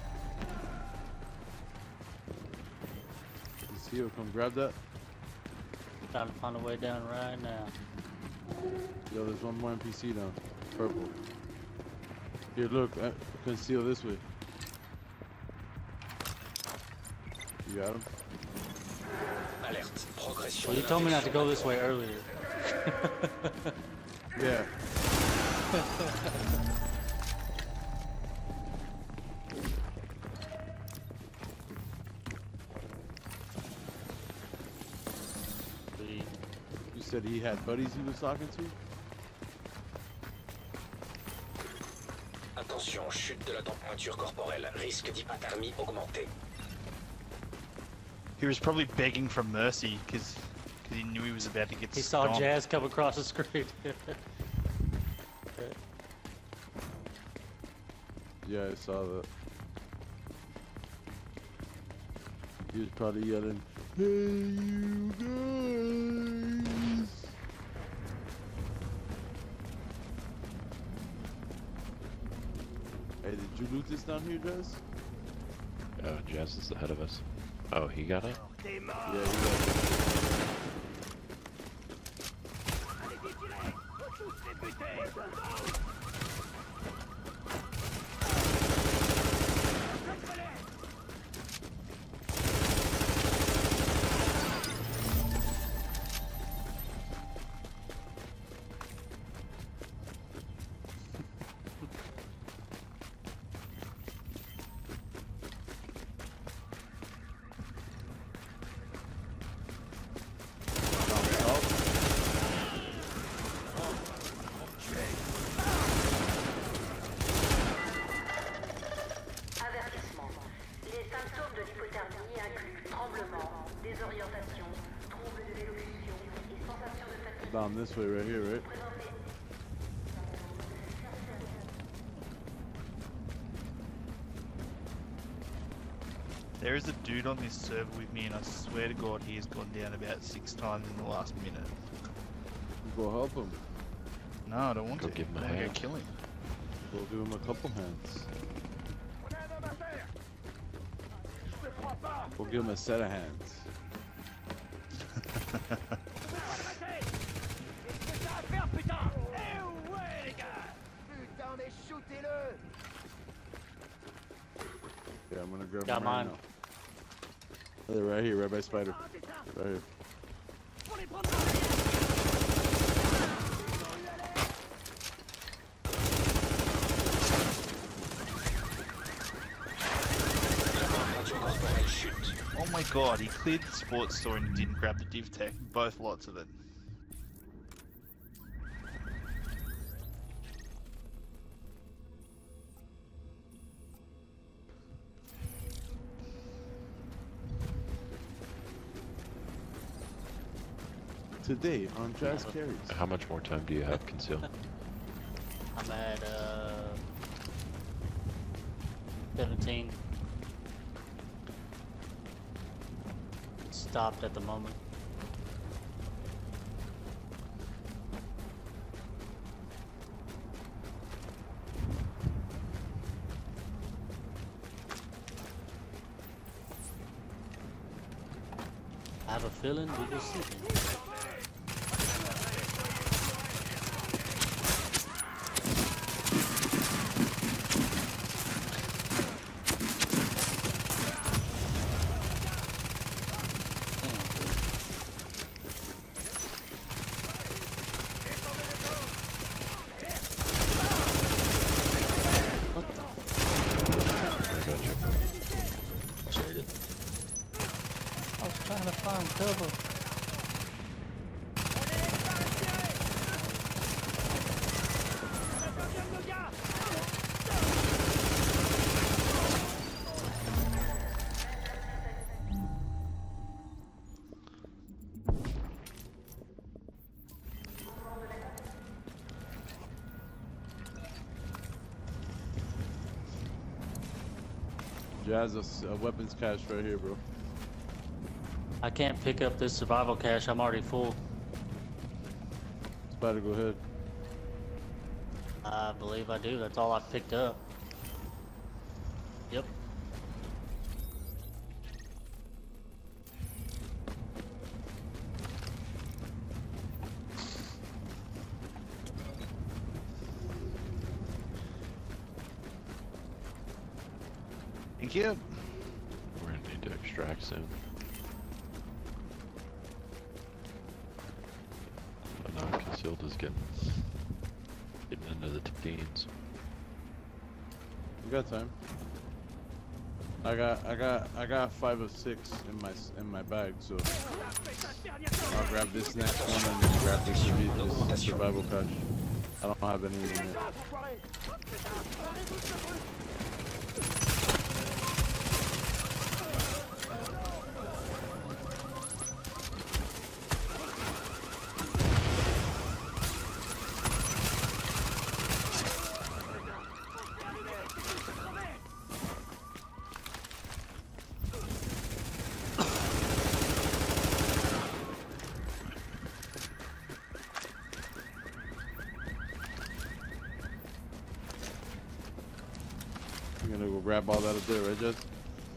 Cecile, come grab that. Trying to find a way down right now. Yo, there's one more NPC down. Purple. Here, look. Conceal this way. You got him? Alerte, progression Well, you de told me not to l'infection go this way earlier. Yeah. You said he had buddies he was talking to? Attention, chute de la température corporelle, risque d'hypothermie augmenté. He was probably begging for mercy because he knew he was about to get He saw stomped. Jazz come across the screen. Yeah, I saw that. He was probably yelling, "Hey, you guys!" Hey, did you loot this down here, Jazz? Oh, Jazz is ahead of us. Oh, he got it? Yeah, you got it. Avertissement. Les symptômes de l'hypothermie incluent tremblements, désorientation, troubles de l'élocution et sensation de fatigue. Down this way, right here, right? There is a dude on this server with me, and I swear to God, he has gone down about 6 times in the last minute. Go help him. No, I don't want Go to. give him a I want to go hand. kill him. Go give him a couple hands. We'll give him a set of hands. Yeah, I'm gonna grab Got him right mine. now. They're right here, right by Spider. Right here. Température corporelle chute. Oh my God, he cleared the sports store and didn't grab the div tech. Both lots of it. Today on Jazz Carries. How much more time do you have, Conceal? I'm at 17. Stopped at the moment. I have a feeling we will see him. I got you. Shaded. I was trying to find cover. Jazz, a weapons cache right here, bro. I can't pick up this survival cache. I'm already full. Spider, go ahead. I believe I do. That's all I picked up. Yep. Thank you. We're gonna need to extract soon. But now Concealed is getting into the teens. We got time. I got 5 of 6 in my bag, so I'll grab this next one and then grab this survival cache. I don't have any in it. You gonna go grab all that up there, right, Jess?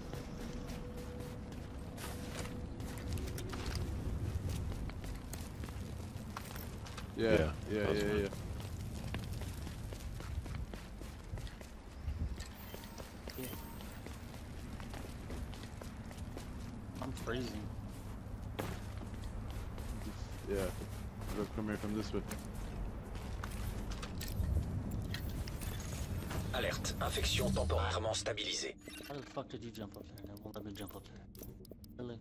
Yeah, Yeah, yeah, that's yeah, fine. yeah. I'm freezing. Yeah. Look, come here from this way. Alerte, infection temporairement stabilisée. How the fuck did you jump up there? That won't let me jump up there. Really?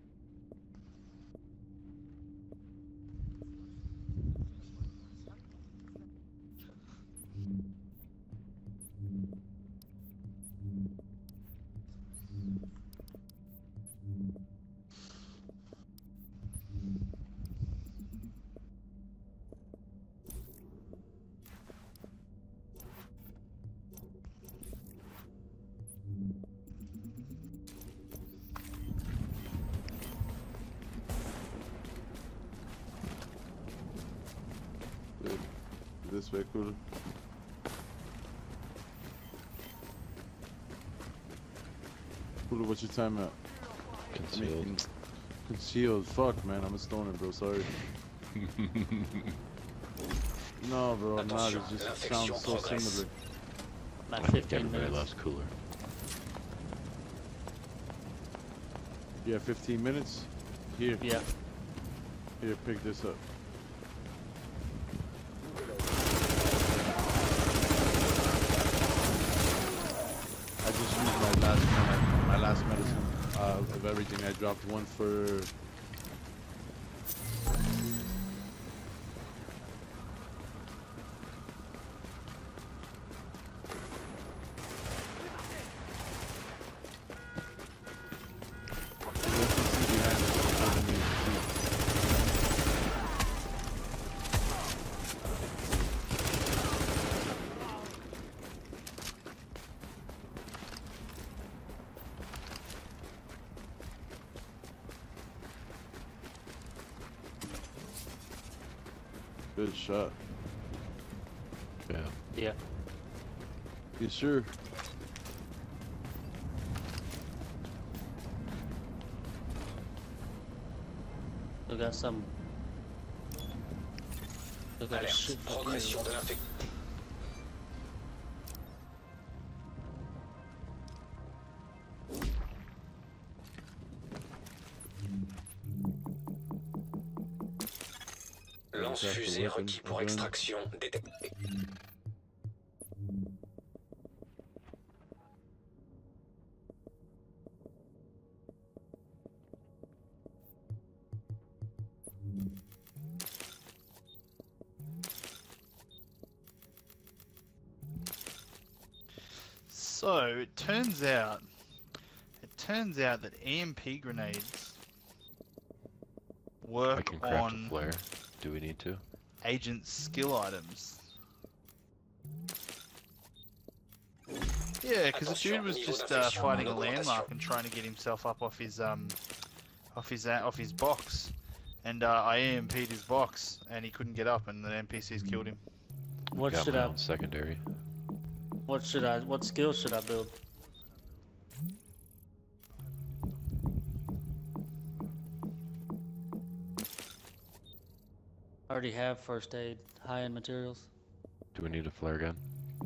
Good. This way, cooler. Cooler, what's your time at? Concealed. Concealed. Fuck, man. I'm a stoner, bro. Sorry. No, bro, I'm not. It just sounds so similar. Like I think 15 everybody minutes. loves cooler. Yeah, 15 minutes? Here. Yeah. Here, pick this up. I just used my last medicine of everything. I dropped one for... Good shot. Yeah. Yeah. You sure? We got some. We got a Alerte, shit fucking progression de l'infection. Lance-fusée requis pour extraction détecté. So it turns out that EMP grenades I work can craft a on flare. Do we need to? agent skill items. Yeah, because the dude was just fighting a landmark and trying to get himself up off his box, and I EMP'd his box, and he couldn't get up, and the NPCs killed him. What Got should my I? own secondary. What should I? What skill should I build? I already have first aid, high-end materials. Do we need a flare gun?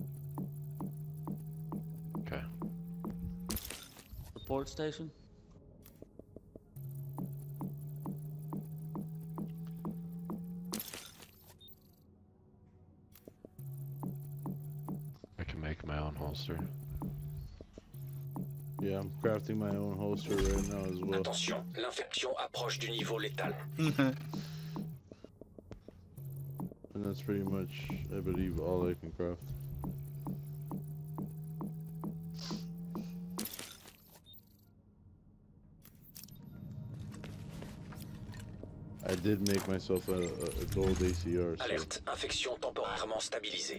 Okay. Support station. I can make my own holster. Yeah, I'm crafting my own holster right now as well. Attention, l'infection approche du niveau létal. And that's pretty much, I believe, all I can craft. I did make myself a gold ACR, so... Alerte, infection temporairement stabilisée.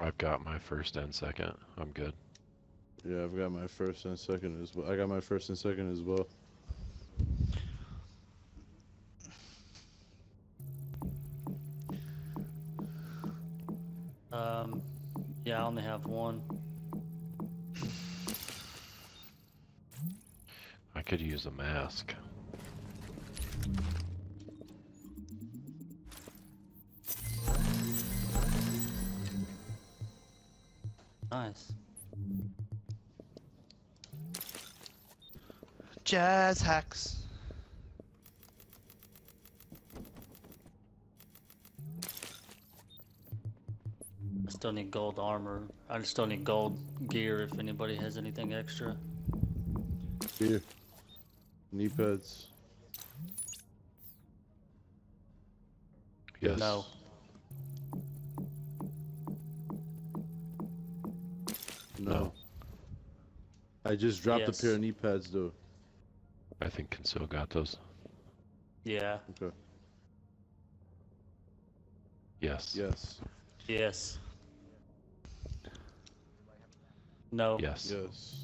I've got my first and second. I'm good. Yeah, I've got my first and second as well. I got my first and second as well. Yeah, I only have one. I could use a mask. Nice. Jazz hacks. I still need gold armor. I still need gold gear if anybody has anything extra. Here. Knee pads. Yes. No. No. I just dropped Yes. a pair of knee pads though. I think Kinsil got those. Yeah. Okay. Yes. Yes. Yes. No. Yes. Yes.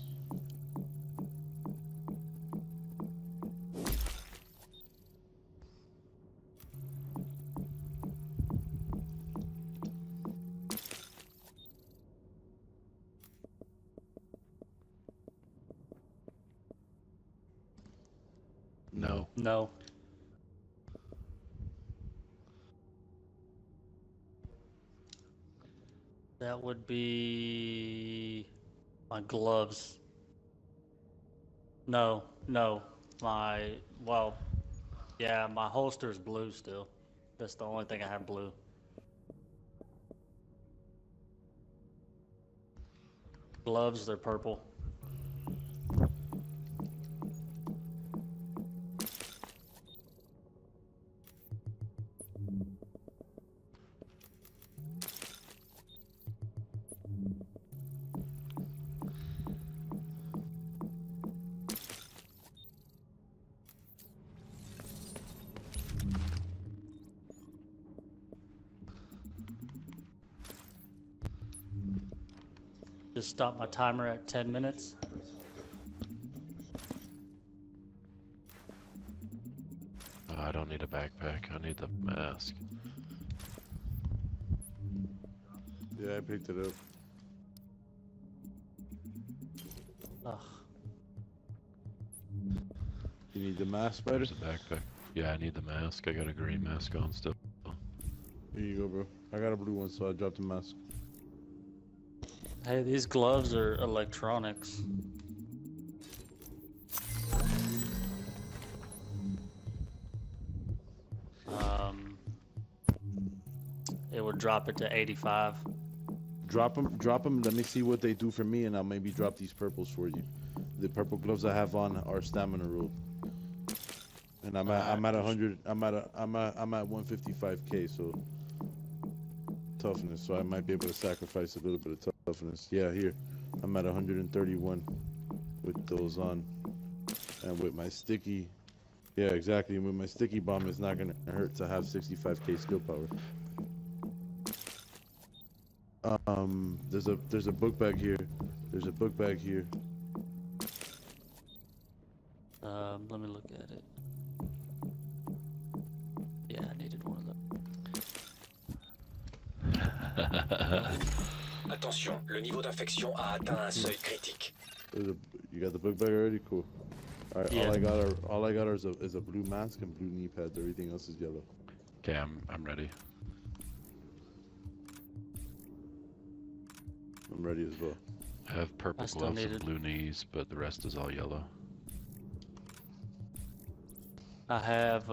No. No. That would be my gloves. No, no. Well, yeah, my holster is blue still. That's the only thing I have blue. Gloves, they're purple. Just stop my timer at 10 minutes. I don't need a backpack. I need the mask. Yeah, I picked it up. Ugh. You need the mask, Spider? There's a backpack. Yeah, I need the mask. I got a green mask on still. Here you go, bro. I got a blue one, so I dropped the mask. Hey, these gloves are electronics. It would drop it to 85. Drop them. Let me see what they do for me, and I'll maybe drop these purples for you. The purple gloves I have on are stamina roll, and I'm at 100. I'm at 155k, so toughness. So I might be able to sacrifice a little bit of toughness. Yeah, here I'm at 131 with those on, and with my sticky. Yeah, exactly. And with my sticky bomb, it's not gonna hurt to have 65k skill power. There's a book bag here. There's a book bag here. Let me look at it. Yeah, I needed one of them. Attention, le niveau d'infection a atteint un seuil critique. You got the book bag already? Cool. All right, Yeah. all I got is a blue mask and blue knee pads. Everything else is yellow. Okay, I'm ready. I'm ready as well. I have purple I still gloves need and it. blue knees, but the rest is all yellow. I have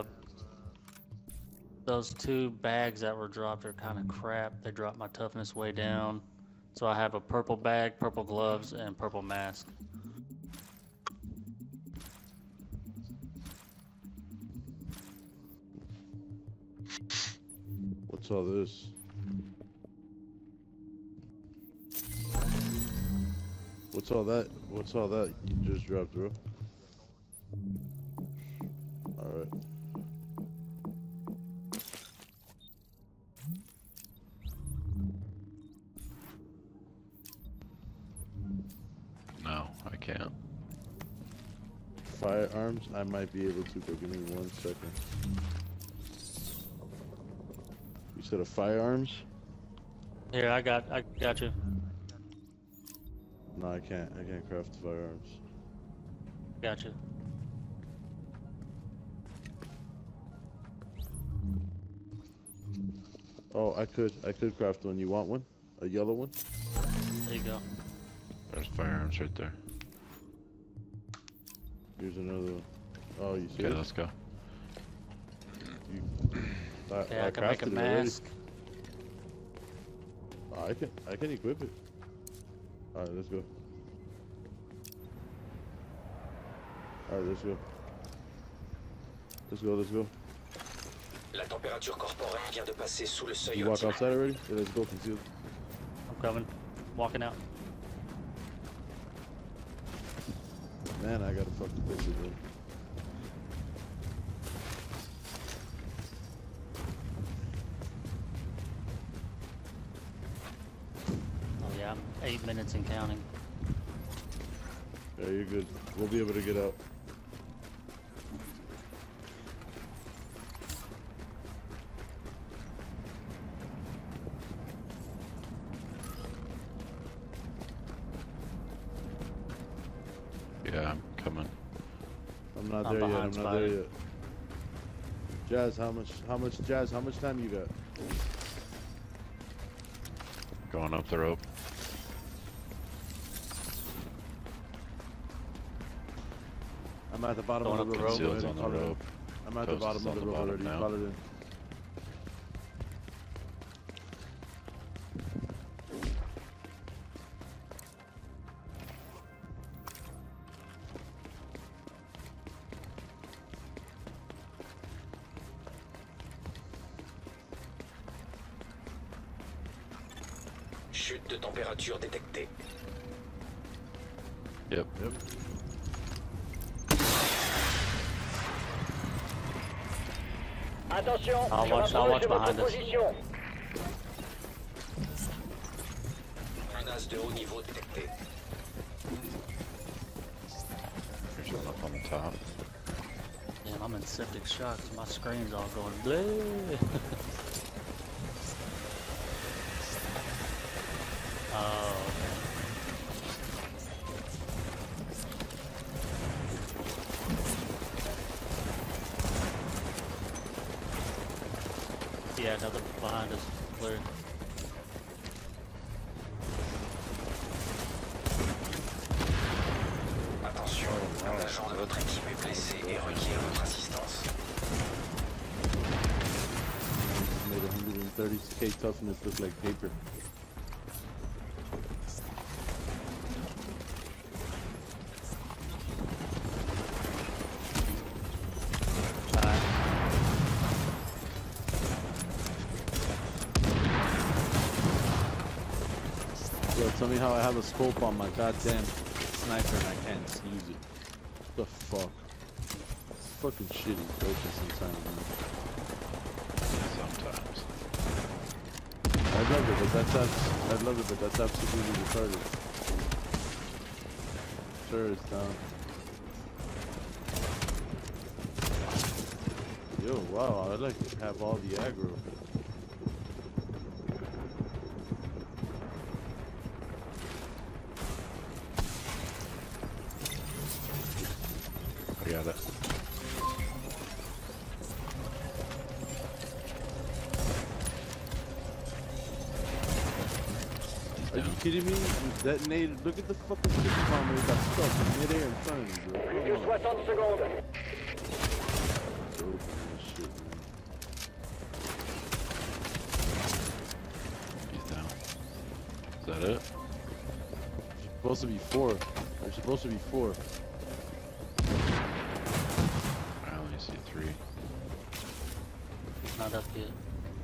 those two bags that were dropped are kind of crap. They dropped my toughness way down. So I have a purple bag, purple gloves, and purple mask. What's all this? What's all that? What's all that you just dropped, bro? All right. can't. Firearms? I might be able to, but give me 1 second. You said a firearms? Here, I got you. No, I can't. I can't craft firearms. Got you. Oh, I could craft one. You want one? A yellow one? There you go. There's firearms right there. Here's another one. Oh, you see Okay, it? let's go. Yeah, I can make a crafted it already. mask. Oh, I can equip it. Alright, let's go. Alright, let's go. Let's go. La température corporelle vient de passer sous le seuil You walk optimal. outside already? Yeah, let's go, concealed. I'm coming. Walking out. Man, I gotta fucking fix it, man. Oh yeah, I'm 8 minutes and counting. Yeah, you're good. We'll be able to get out. Yeah, I'm coming. I'm not I'm there yet. behind I'm not Spider. there yet. Jazz, how much time you got? Going up the rope. I'm at the bottom Going of the up the rope. rope. Go Concealed's ahead on and the call it in. rope. I'm at the Toast is bottom of on the the rope bottom already. now. Call it in. Chute de température détectée. Yep. Attention, I'll watch behind us. Menace de haut niveau détectée. There's one up on the top. Damn, I'm in septic shock. So my screen's all going bleh. Oh, okay. Yeah, another behind us. Clear. Attention, un agent de votre équipe est blessé et requiert votre assistance. Made 130k toughness look like paper. Yo, tell me how I have a scope on my goddamn sniper and I can't use it. What the fuck? It's fucking shitty broken sometimes, man. Sometimes. I love it, but that's absolutely retarded. Sure, it's down. Yo, wow, I like to have all the aggro. I got it. Are you kidding me? You detonated. Look at the fucking sticky bomber that got stuck in midair in front of me, bro. Come on. 60 secondes. Broken as shit, man. He's down. Is that it? There's supposed to be 4. There's supposed to be 4. I only see 3. Not up yet.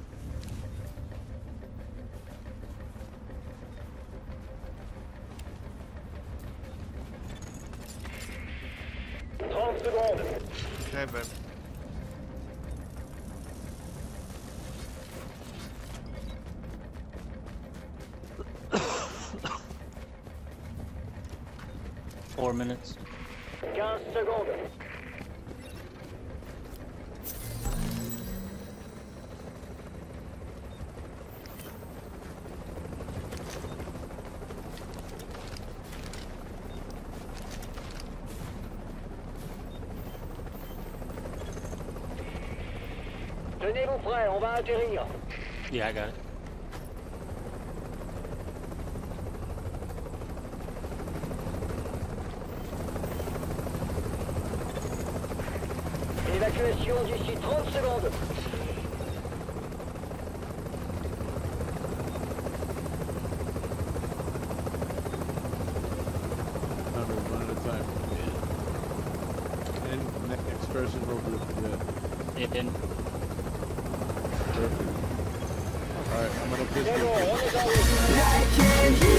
Okay, babe. 4 minutes. 15 secondes. Tenez-vous prêts, on va atterrir. Yeah, I got it. Évacuation d'ici 30 secondes. Remember, one at a time. And next person over. Yeah. In. Perfect. Alright, I'm gonna piss C'est bon, you. on est en route.